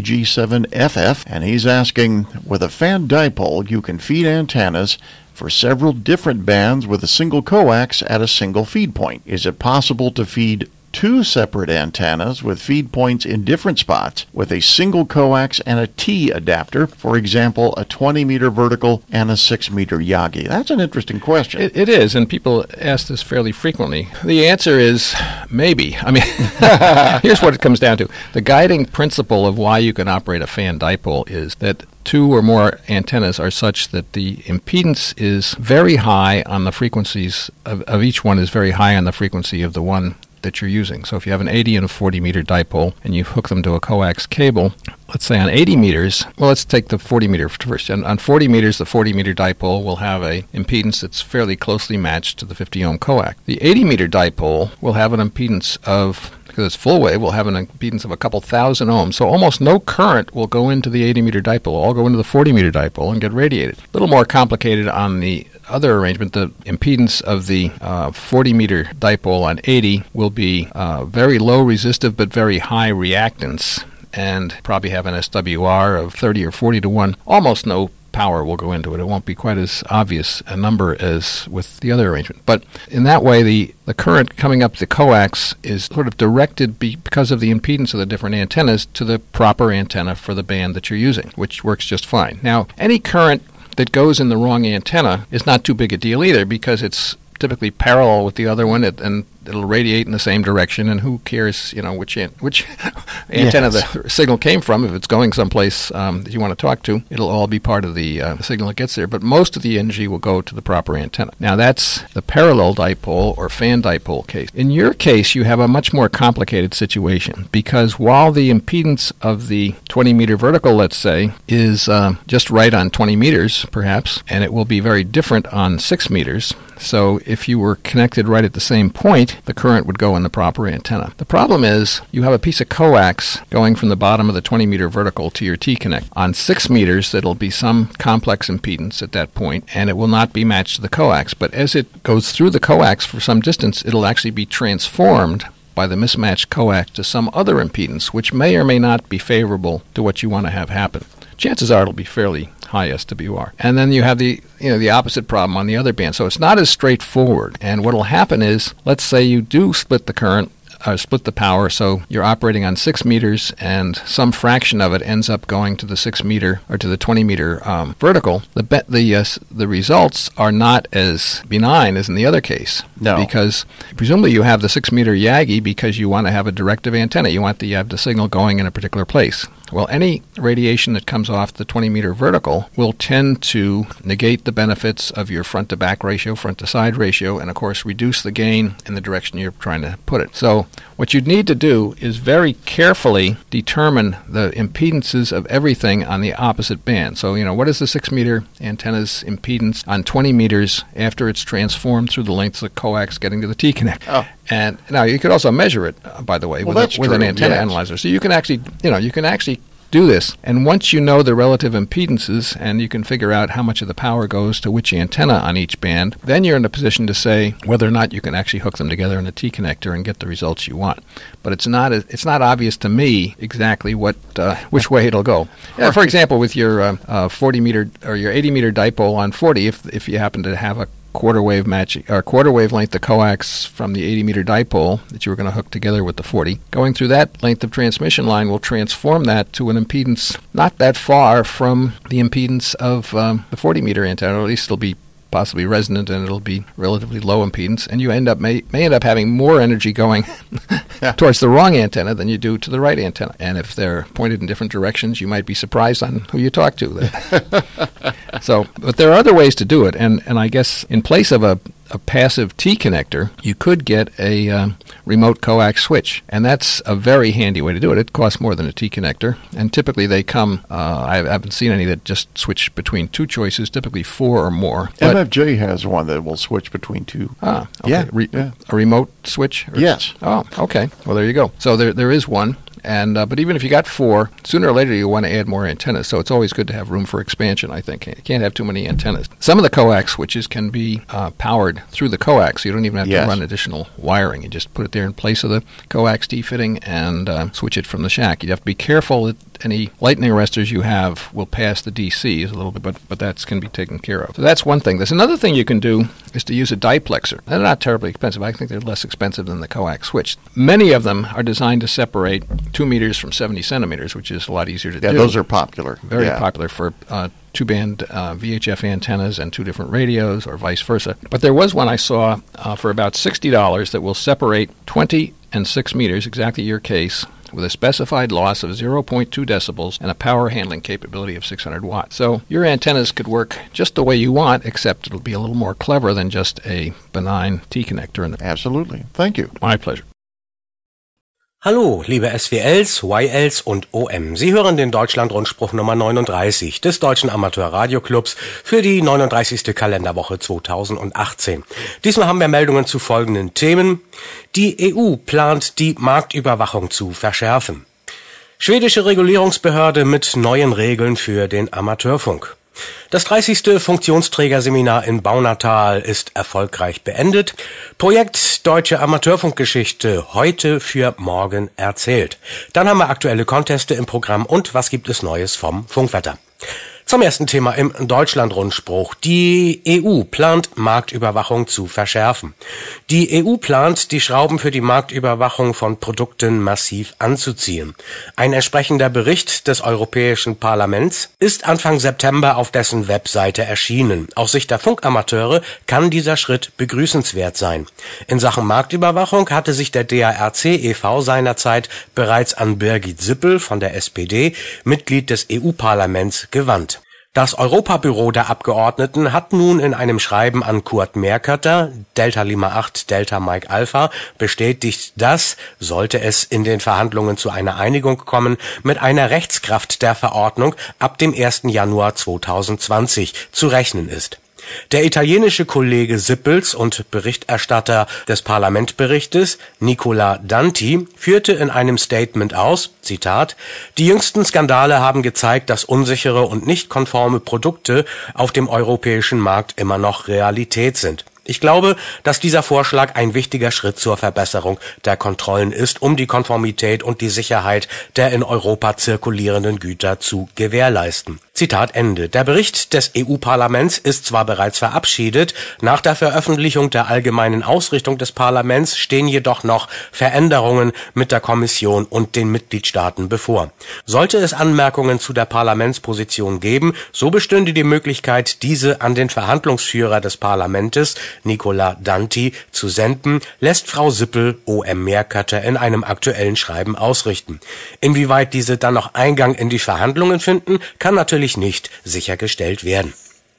S15: AG7FF, and he's asking, with a fan dipole, you can feed antennas for several different bands with a single coax at a single feed point. Is it possible to feed two separate antennas with feed points in different spots with a single coax and a T adapter, for example, a 20-meter vertical and a 6-meter Yagi? That's an interesting question.
S16: It is, and people ask this fairly frequently. The answer is maybe. I mean, here's what it comes down to. The guiding principle of why you can operate a fan dipole is that two or more antennas are such that the impedance is very high on the frequencies of each one is very high on the frequency of the one that you're using. So if you have an 80 and a 40 meter dipole and you hook them to a coax cable, let's say on 80 meters, well, let's take the 40 meter first. And on 40 meters, the 40 meter dipole will have a impedance that's fairly closely matched to the 50 ohm coax. The 80 meter dipole will have an impedance of, because it's full wave, will have an impedance of a couple thousand ohms. So almost no current will go into the 80 meter dipole. All go into the 40 meter dipole and get radiated. A little more complicated on the other arrangement. The impedance of the 40 meter dipole on 80 will be very low resistive but very high reactance, and probably have an SWR of 30 or 40 to 1. Almost no power will go into it. It won't be quite as obvious a number as with the other arrangement. But in that way, the current coming up the coax is sort of directed because of the impedance of the different antennas to the proper antenna for the band that you're using, which works just fine. Now, any current that goes in the wrong antenna is not too big a deal either, because it's typically parallel with the other one, and it'll radiate in the same direction, and who cares, which antenna the signal came from. If it's going someplace that you want to talk to, it'll all be part of the signal that gets there. But most of the energy will go to the proper antenna. Now, that's the parallel dipole or fan dipole case. In your case, you have a much more complicated situation, because while the impedance of the 20-meter vertical, let's say, is just right on 20 meters, perhaps, and it will be very different on 6 meters, so if you were connected right at the same point, the current would go in the proper antenna. The problem is you have a piece of coax going from the bottom of the 20-meter vertical to your T-connect. On 6 meters, it'll be some complex impedance at that point, and it will not be matched to the coax. But as it goes through the coax for some distance, it'll actually be transformed by the mismatched coax to some other impedance, which may or may not be favorable to what you want to have happen. Chances are it'll be fairly high SWR. And then you have the opposite problem on the other band. So it's not as straightforward. And what will happen is, let's say you do split the current, split the power, so you're operating on 6 meters and some fraction of it ends up going to the 6 meter or to the 20 meter vertical. The results are not as benign as in the other case.
S15: No.
S16: Because presumably you have the 6 meter Yagi because you want to have a directive antenna. You want to have the signal going in a particular place. Well, any radiation that comes off the 20-meter vertical will tend to negate the benefits of your front-to-back ratio, front-to-side ratio, and, of course, reduce the gain in the direction you're trying to put it. So what you'd need to do is very carefully determine the impedances of everything on the opposite band. So, what is the 6-meter antenna's impedance on 20 meters after it's transformed through the length of the coax getting to the T-connect? Oh. And now you could also measure it, by the way, with an antenna analyzer. So you can actually do this. And once you know the relative impedances and you can figure out how much of the power goes to which antenna on each band, then you're in a position to say whether or not you can actually hook them together in a T-connector and get the results you want. But it's not obvious to me exactly which way it'll go. Yeah, for example, with your 40 meter or your 80 meter dipole on 40, if you happen to have a quarter wave length of coax from the 80 meter dipole that you were going to hook together with the 40, going through that length of transmission line will transform that to an impedance not that far from the impedance of the 40 meter antenna, or at least it'll be possibly resonant and it'll be relatively low impedance, and you may end up having more energy going towards the wrong antenna than you do to the right antenna. And if they're pointed in different directions, you might be surprised on who you talk to. But there are other ways to do it, and I guess in place of a passive T connector, you could get a remote coax switch, and that's a very handy way to do it. It costs more than a T connector, and typically they come, I haven't seen any that just switch between two choices, typically 4 or more.
S15: MFJ has one that will switch between two.
S16: Okay. Yeah. A remote switch?
S15: Yes.
S16: Oh, okay. Well, there you go. So there is one. And but even if you got 4, sooner or later you want to add more antennas. So it's always good to have room for expansion, I think. You can't have too many antennas. Some of the coax switches can be powered through the coax. You don't even have to run additional wiring. You just put it there in place of the coax T fitting and switch it from the shack. You have to be careful that any lightning arresters you have will pass the DCs a little bit, but that can be taken care of. So that's one thing. There's another thing you can do is to use a diplexer. They're not terribly expensive. I think they're less expensive than the coax switch. Many of them are designed to separate 2 meters from 70 centimeters, which is a lot easier to do.
S15: Yeah, those are popular.
S16: Very popular for two-band VHF antennas and 2 different radios, or vice versa. But there was one I saw for about $60 that will separate 20 and 6 meters, exactly your case, with a specified loss of 0.2 decibels and a power handling capability of 600 watts. So your antennas could work just the way you want, except it'll be a little more clever than just a benign T-connector.
S15: Absolutely. Thank you.
S16: My pleasure.
S14: Hallo, liebe SWLs, YLs und OM. Sie hören den Deutschlandrundspruch Nummer 39 des Deutschen Amateurradioclubs für die 39. Kalenderwoche 2018. Diesmal haben wir Meldungen zu folgenden Themen. Die EU plant, die Marktüberwachung zu verschärfen. Schwedische Regulierungsbehörde mit neuen Regeln für den Amateurfunk. Das 30. Funktionsträgerseminar in Baunatal ist erfolgreich beendet. Projekt Deutsche Amateurfunkgeschichte heute für morgen erzählt. Dann haben wir aktuelle Conteste im Programm und was gibt es Neues vom Funkwetter. Zum ersten Thema im Deutschlandrundspruch. Die EU plant, Marktüberwachung zu verschärfen. Die EU plant, die Schrauben für die Marktüberwachung von Produkten massiv anzuziehen. Ein entsprechender Bericht des Europäischen Parlaments ist Anfang September auf dessen Webseite erschienen. Aus Sicht der Funkamateure kann dieser Schritt begrüßenswert sein. In Sachen Marktüberwachung hatte sich der DARC e.V. seinerzeit bereits an Birgit Sippel von der SPD, Mitglied des EU-Parlaments, gewandt. Das Europabüro der Abgeordneten hat nun in einem Schreiben an Kurt Meerkötter, Delta Lima 8, Delta Mike Alpha, bestätigt, dass, sollte es in den Verhandlungen zu einer Einigung kommen, mit einer Rechtskraft der Verordnung ab dem 1. Januar 2020 zu rechnen ist. Der italienische Kollege Sippels und Berichterstatter des Parlamentberichtes, Nicola Danti, führte in einem Statement aus, Zitat, die jüngsten Skandale haben gezeigt, dass unsichere und nicht konforme Produkte auf dem europäischen Markt immer noch Realität sind. Ich glaube, dass dieser Vorschlag ein wichtiger Schritt zur Verbesserung der Kontrollen ist, um die Konformität und die Sicherheit der in Europa zirkulierenden Güter zu gewährleisten. Zitat Ende. Der Bericht des EU-Parlaments ist zwar bereits verabschiedet, nach der Veröffentlichung der allgemeinen Ausrichtung des Parlaments stehen jedoch noch Veränderungen mit der Kommission und den Mitgliedstaaten bevor. Sollte es Anmerkungen zu der Parlamentsposition geben, so bestünde die Möglichkeit, diese an den Verhandlungsführer des Parlaments, Nicola Danti, zu senden, lässt Frau Sippel OM Meerkötter in einem aktuellen Schreiben ausrichten. Inwieweit diese dann noch Eingang in die Verhandlungen finden, kann natürlich nicht sichergestellt werden.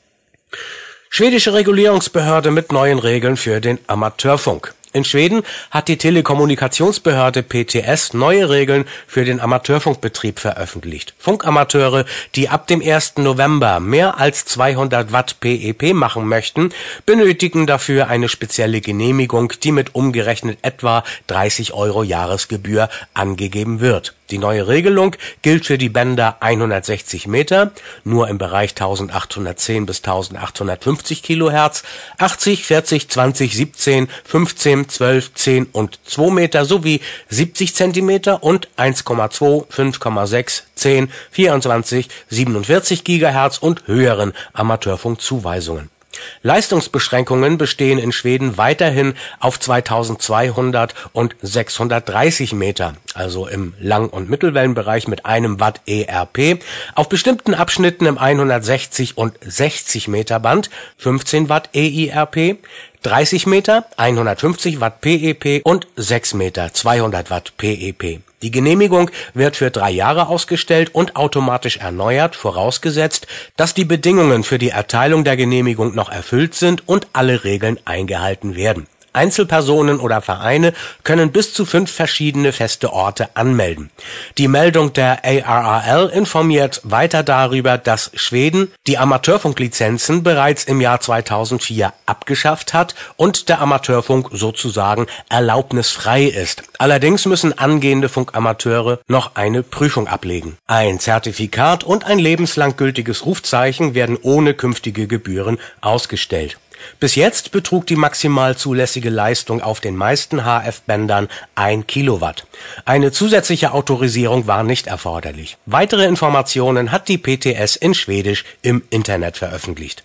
S14: Schwedische Regulierungsbehörde mit neuen Regeln für den Amateurfunk. In Schweden hat die Telekommunikationsbehörde PTS neue Regeln für den Amateurfunkbetrieb veröffentlicht. Funkamateure, die ab dem 1. November mehr als 200 Watt PEP machen möchten, benötigen dafür eine spezielle Genehmigung, die mit umgerechnet etwa 30 € Jahresgebühr angegeben wird.
S17: Die neue Regelung gilt für die Bänder 160 Meter, nur im Bereich 1810 bis 1850 Kilohertz, 80, 40, 20, 17, 15, 12, 10 und 2 Meter sowie 70 Zentimeter und 1,2, 5,6, 10, 24, 47 Gigahertz und höheren Amateurfunkzuweisungen. Leistungsbeschränkungen bestehen in Schweden weiterhin auf 2200 und 630 Meter, also im Lang- und Mittelwellenbereich mit 1 Watt ERP, auf bestimmten Abschnitten im 160 und 60 Meter Band 15 Watt EIRP, 30 Meter 150 Watt PEP und 6 Meter 200 Watt PEP. Die Genehmigung wird für 3 Jahre ausgestellt und automatisch erneuert, vorausgesetzt, dass die Bedingungen für die Erteilung der Genehmigung noch erfüllt sind und alle Regeln eingehalten werden. Einzelpersonen oder Vereine können bis zu 5 verschiedene feste Orte anmelden. Die Meldung der ARRL informiert weiter darüber, dass Schweden die Amateurfunklizenzen bereits im Jahr 2004 abgeschafft hat und der Amateurfunk sozusagen erlaubnisfrei ist. Allerdings müssen angehende Funkamateure noch eine Prüfung ablegen. Ein Zertifikat und ein lebenslang gültiges Rufzeichen werden ohne künftige Gebühren ausgestellt. Bis jetzt betrug die maximal zulässige Leistung auf den meisten HF-Bändern 1 Kilowatt. Eine zusätzliche Autorisierung war nicht erforderlich. Weitere Informationen hat die PTS in Schwedisch im Internet veröffentlicht.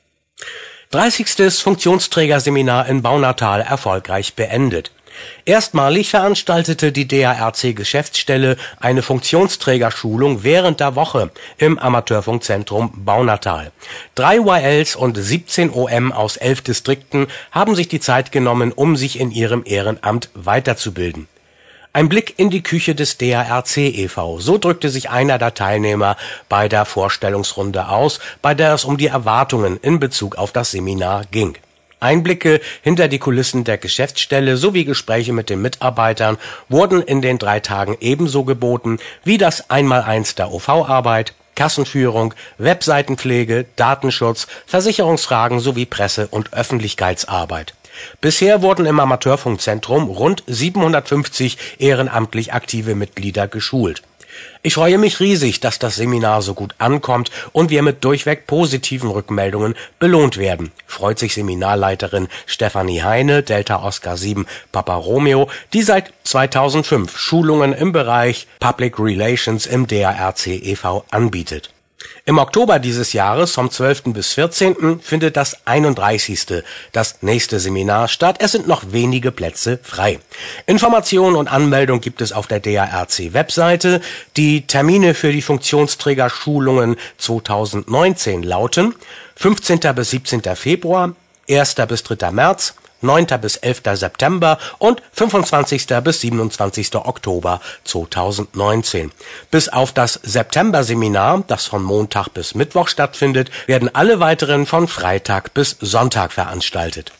S17: 30. Funktionsträgerseminar in Baunatal erfolgreich beendet. Erstmalig veranstaltete die DARC-Geschäftsstelle eine Funktionsträgerschulung während der Woche im Amateurfunkzentrum Baunatal. 3 YLs und 17 OM aus 11 Distrikten haben sich die Zeit genommen, um sich in ihrem Ehrenamt weiterzubilden. Ein Blick in die Küche des DARC e.V., so drückte sich einer der Teilnehmer bei der Vorstellungsrunde aus, bei der es um die Erwartungen in Bezug auf das Seminar ging. Einblicke hinter die Kulissen der Geschäftsstelle sowie Gespräche mit den Mitarbeitern wurden in den 3 Tagen ebenso geboten wie das 1x1 der OV-Arbeit, Kassenführung, Webseitenpflege, Datenschutz, Versicherungsfragen sowie Presse- und Öffentlichkeitsarbeit. Bisher wurden im Amateurfunkzentrum rund 750 ehrenamtlich aktive Mitglieder geschult. Ich freue mich riesig, dass das Seminar so gut ankommt und wir mit durchweg positiven Rückmeldungen belohnt werden, freut sich Seminarleiterin Stefanie Heine, Delta Oscar 7 Papa Romeo, die seit 2005 Schulungen im Bereich Public Relations im DARC e.V. anbietet. Im Oktober dieses Jahres, vom 12. bis 14. findet das 31. das nächste Seminar statt. Es sind noch wenige Plätze frei. Informationen und Anmeldung gibt es auf der DARC-Webseite. Die Termine für die Funktionsträgerschulungen 2019 lauten 15. bis 17. Februar, 1. bis 3. März, 9. bis 11. September und 25. bis 27. Oktober 2019. Bis auf das September-Seminar, das von Montag bis Mittwoch stattfindet, werden alle weiteren von Freitag bis Sonntag veranstaltet.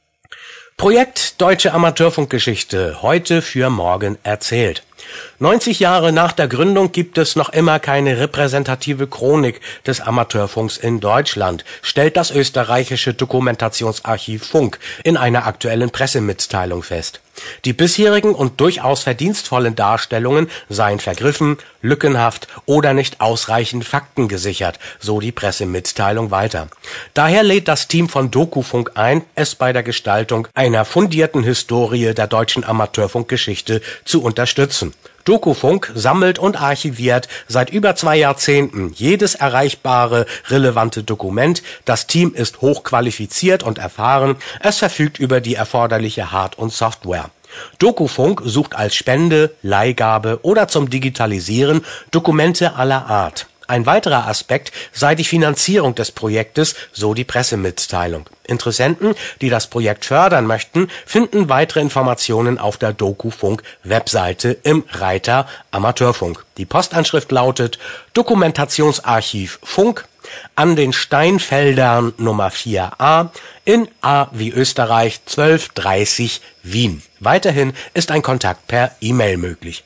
S17: Projekt Deutsche Amateurfunkgeschichte, heute für morgen erzählt. 90 Jahre nach der Gründung gibt es noch immer keine repräsentative Chronik des Amateurfunks in Deutschland, stellt das österreichische Dokumentationsarchiv Funk in einer aktuellen Pressemitteilung fest. Die bisherigen und durchaus verdienstvollen Darstellungen seien vergriffen, lückenhaft oder nicht ausreichend faktengesichert, so die Pressemitteilung weiter. Daher lädt das Team von Dokufunk ein, es bei der Gestaltung einer fundierten Historie der deutschen Amateurfunkgeschichte zu unterstützen. Dokufunk sammelt und archiviert seit über 2 Jahrzehnten jedes erreichbare, relevante Dokument. Das Team ist hochqualifiziert und erfahren. Es verfügt über die erforderliche Hard- und Software. Dokufunk sucht als Spende, Leihgabe oder zum Digitalisieren Dokumente aller Art. Ein weiterer Aspekt sei die Finanzierung des Projektes, so die Pressemitteilung. Interessenten, die das Projekt fördern möchten, finden weitere Informationen auf der Dokufunk-Webseite im Reiter Amateurfunk. Die Postanschrift lautet Dokumentationsarchiv Funk an den Steinfeldern Nummer 4a in A wie Österreich 1230 Wien. Weiterhin ist ein Kontakt per E-Mail möglich.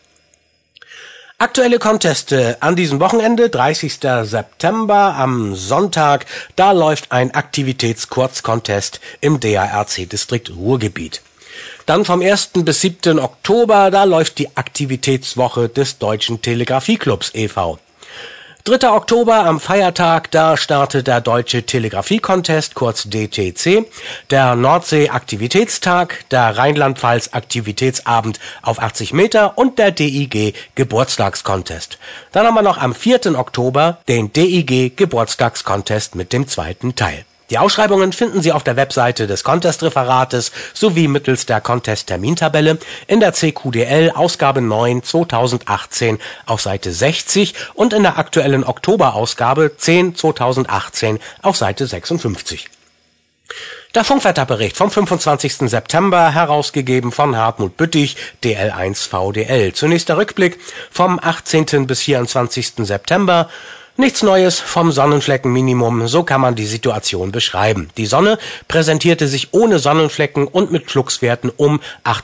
S17: Aktuelle Conteste an diesem Wochenende, 30. September am Sonntag, da läuft ein Aktivitäts-Kurzcontest im DARC-Distrikt Ruhrgebiet. Dann vom 1. bis 7. Oktober, da läuft die Aktivitätswoche des Deutschen Telegrafieclubs e.V. 3. Oktober am Feiertag, da startet der Deutsche Telegrafie-Contest, kurz DTC, der Nordsee-Aktivitätstag, der Rheinland-Pfalz-Aktivitätsabend auf 80 Meter und der DIG-Geburtstagscontest. Dann haben wir noch am 4. Oktober den DIG-Geburtstagscontest mit dem zweiten Teil. Die Ausschreibungen finden Sie auf der Webseite des Contest-Referates sowie mittels der Contest-Termintabelle in der CQDL Ausgabe 9 2018 auf Seite 60 und in der aktuellen Oktoberausgabe 10 2018 auf Seite 56. Der Funkwetterbericht vom 25. September, herausgegeben von Hartmut Büttig, DL1 VDL. Zunächst der Rückblick vom 18. bis 24. September. Nichts Neues vom Sonnenfleckenminimum, so kann man die Situation beschreiben. Die Sonne präsentierte sich ohne Sonnenflecken und mit Fluxwerten um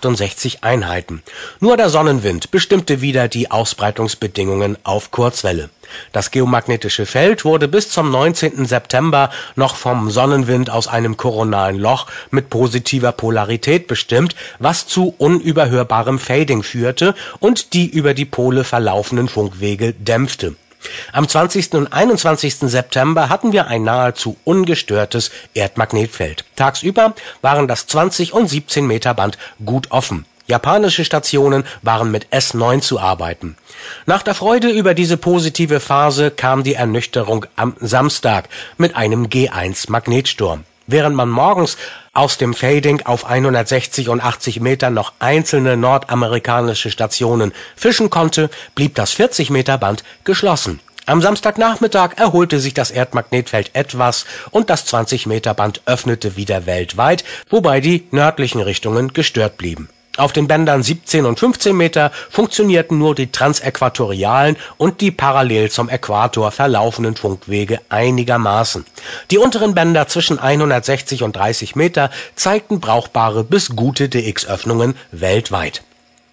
S17: 68 Einheiten. Nur der Sonnenwind bestimmte wieder die Ausbreitungsbedingungen auf Kurzwelle. Das geomagnetische Feld wurde bis zum 19. September noch vom Sonnenwind aus einem koronalen Loch mit positiver Polarität bestimmt, was zu unüberhörbarem Fading führte und die über die Pole verlaufenden Funkwege dämpfte. Am 20. und 21. September hatten wir ein nahezu ungestörtes Erdmagnetfeld. Tagsüber waren das 20 und 17 Meter Band gut offen. Japanische Stationen waren mit S9 zu arbeiten. Nach der Freude über diese positive Phase kam die Ernüchterung am Samstag mit einem G1 Magnetsturm. Während man morgens aus dem Fading auf 160 und 80 Metern noch einzelne nordamerikanische Stationen fischen konnte, blieb das 40 Meter Band geschlossen. Am Samstagnachmittag erholte sich das Erdmagnetfeld etwas und das 20 Meter Band öffnete wieder weltweit, wobei die nördlichen Richtungen gestört blieben. Auf den Bändern 17 und 15 Meter funktionierten nur die transäquatorialen und die parallel zum Äquator verlaufenden Funkwege einigermaßen. Die unteren Bänder zwischen 160 und 30 Meter zeigten brauchbare bis gute DX-Öffnungen weltweit.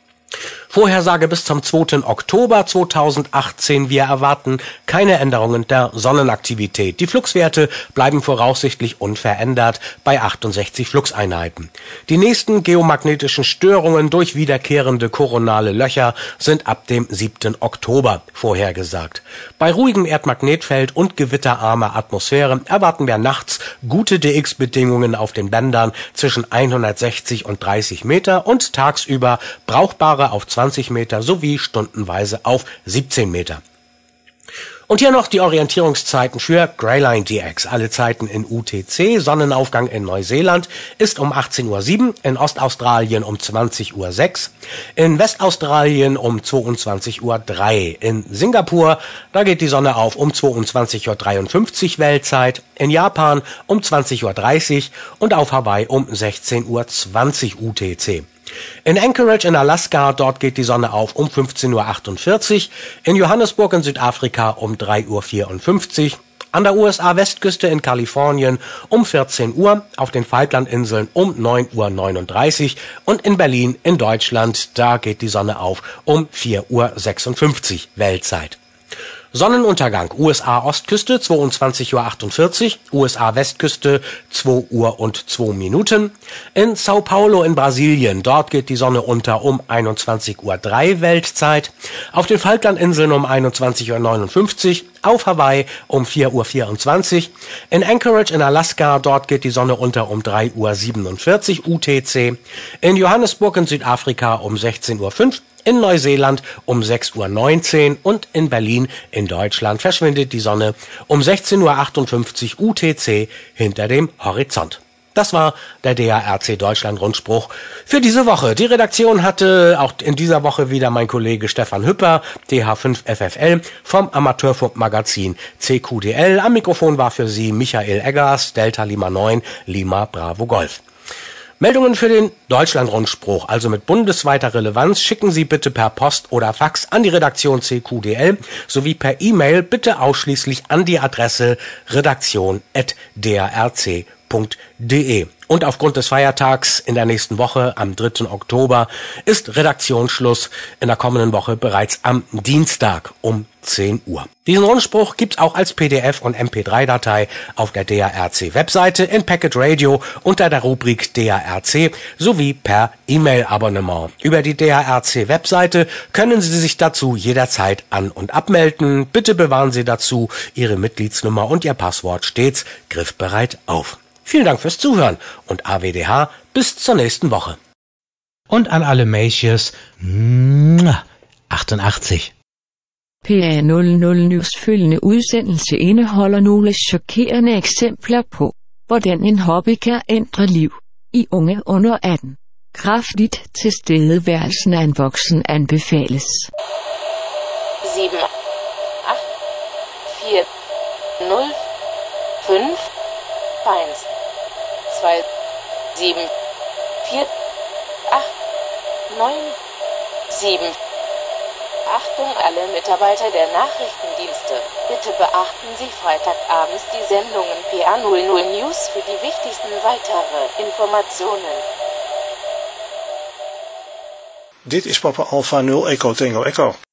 S17: Vorhersage bis zum 2. Oktober 2018. Wir erwarten keine Änderungen der Sonnenaktivität. Die Fluxwerte bleiben voraussichtlich unverändert bei 68 Fluxeinheiten. Die nächsten geomagnetischen Störungen durch wiederkehrende koronale Löcher sind ab dem 7. Oktober vorhergesagt. Bei ruhigem Erdmagnetfeld und gewitterarmer Atmosphäre erwarten wir nachts gute DX-Bedingungen auf den Bändern zwischen 160 und 30 Meter und tagsüber brauchbare auf 20 Meter sowie stundenweise auf 17 Meter. Und hier noch die Orientierungszeiten für Greyline DX. Alle Zeiten in UTC. Sonnenaufgang in Neuseeland ist um 18:07 Uhr, in Ostaustralien um 20:06 Uhr, in Westaustralien um 22:03 Uhr. In Singapur, da geht die Sonne auf um 22:53 Uhr Weltzeit, in Japan um 20:30 Uhr und auf Hawaii um 16:20 Uhr UTC. In Anchorage in Alaska, dort geht die Sonne auf um 15:48 Uhr, in Johannesburg in Südafrika um 3:54 Uhr, an der USA-Westküste in Kalifornien um 14 Uhr, auf den Falklandinseln um 9:39 Uhr und in Berlin in Deutschland, da geht die Sonne auf um 4:56 Uhr Weltzeit. Sonnenuntergang USA-Ostküste 22:48 Uhr, USA-Westküste 2 Uhr und 2 Minuten. In Sao Paulo in Brasilien, dort geht die Sonne unter um 21:03 Uhr Weltzeit. Auf den Falklandinseln um 21:59 Uhr, auf Hawaii um 4:24 Uhr. In Anchorage in Alaska, dort geht die Sonne unter um 3:47 Uhr UTC. In Johannesburg in Südafrika um 16:05 Uhr. In Neuseeland um 6:19 Uhr und in Berlin in Deutschland verschwindet die Sonne um 16:58 Uhr UTC hinter dem Horizont. Das war der DARC Deutschland Rundspruch für diese Woche. Die Redaktion hatte auch in dieser Woche wieder mein Kollege Stefan Hüpper, DH5FFL vom Amateurfunkmagazin CQDL. Am Mikrofon war für Sie Michael Eggers, Delta Lima 9, Lima Bravo Golf. Meldungen für den Deutschlandrundspruch, also mit bundesweiter Relevanz, schicken Sie bitte per Post oder Fax an die Redaktion CQDL sowie per E-Mail bitte ausschließlich an die Adresse redaktion@drc.de. Und aufgrund des Feiertags in der nächsten Woche, am 3. Oktober, ist Redaktionsschluss in der kommenden Woche bereits am Dienstag um 10 Uhr. Diesen Rundspruch gibt's auch als PDF und MP3-Datei auf der DARC-Webseite in Packet Radio unter der Rubrik DARC sowie per E-Mail-Abonnement. Über die DARC-Webseite können Sie sich dazu jederzeit an- und abmelden. Bitte bewahren Sie dazu Ihre Mitgliedsnummer und Ihr Passwort stets griffbereit auf. Vielen Dank fürs Zuhören und AWDH bis zur nächsten Woche.
S18: Und an alle Mailshiers 88.
S19: PA00 News følgende udsendelse indeholder nogle chokerende eksempler på, hvordan en hobby kan ændre liv i unge under 18. Kraftigt tilstedeværelsen af en voksen anbefales.
S20: 7, 8, 4, 0, 5, 1, 2, 7, 4, 8, 9, 7. Achtung alle Mitarbeiter der Nachrichtendienste. Bitte beachten Sie Freitagabends die Sendungen PA00 News für die wichtigsten weitere Informationen.
S1: Dit is Papa Alpha 0 Echo Tango Echo.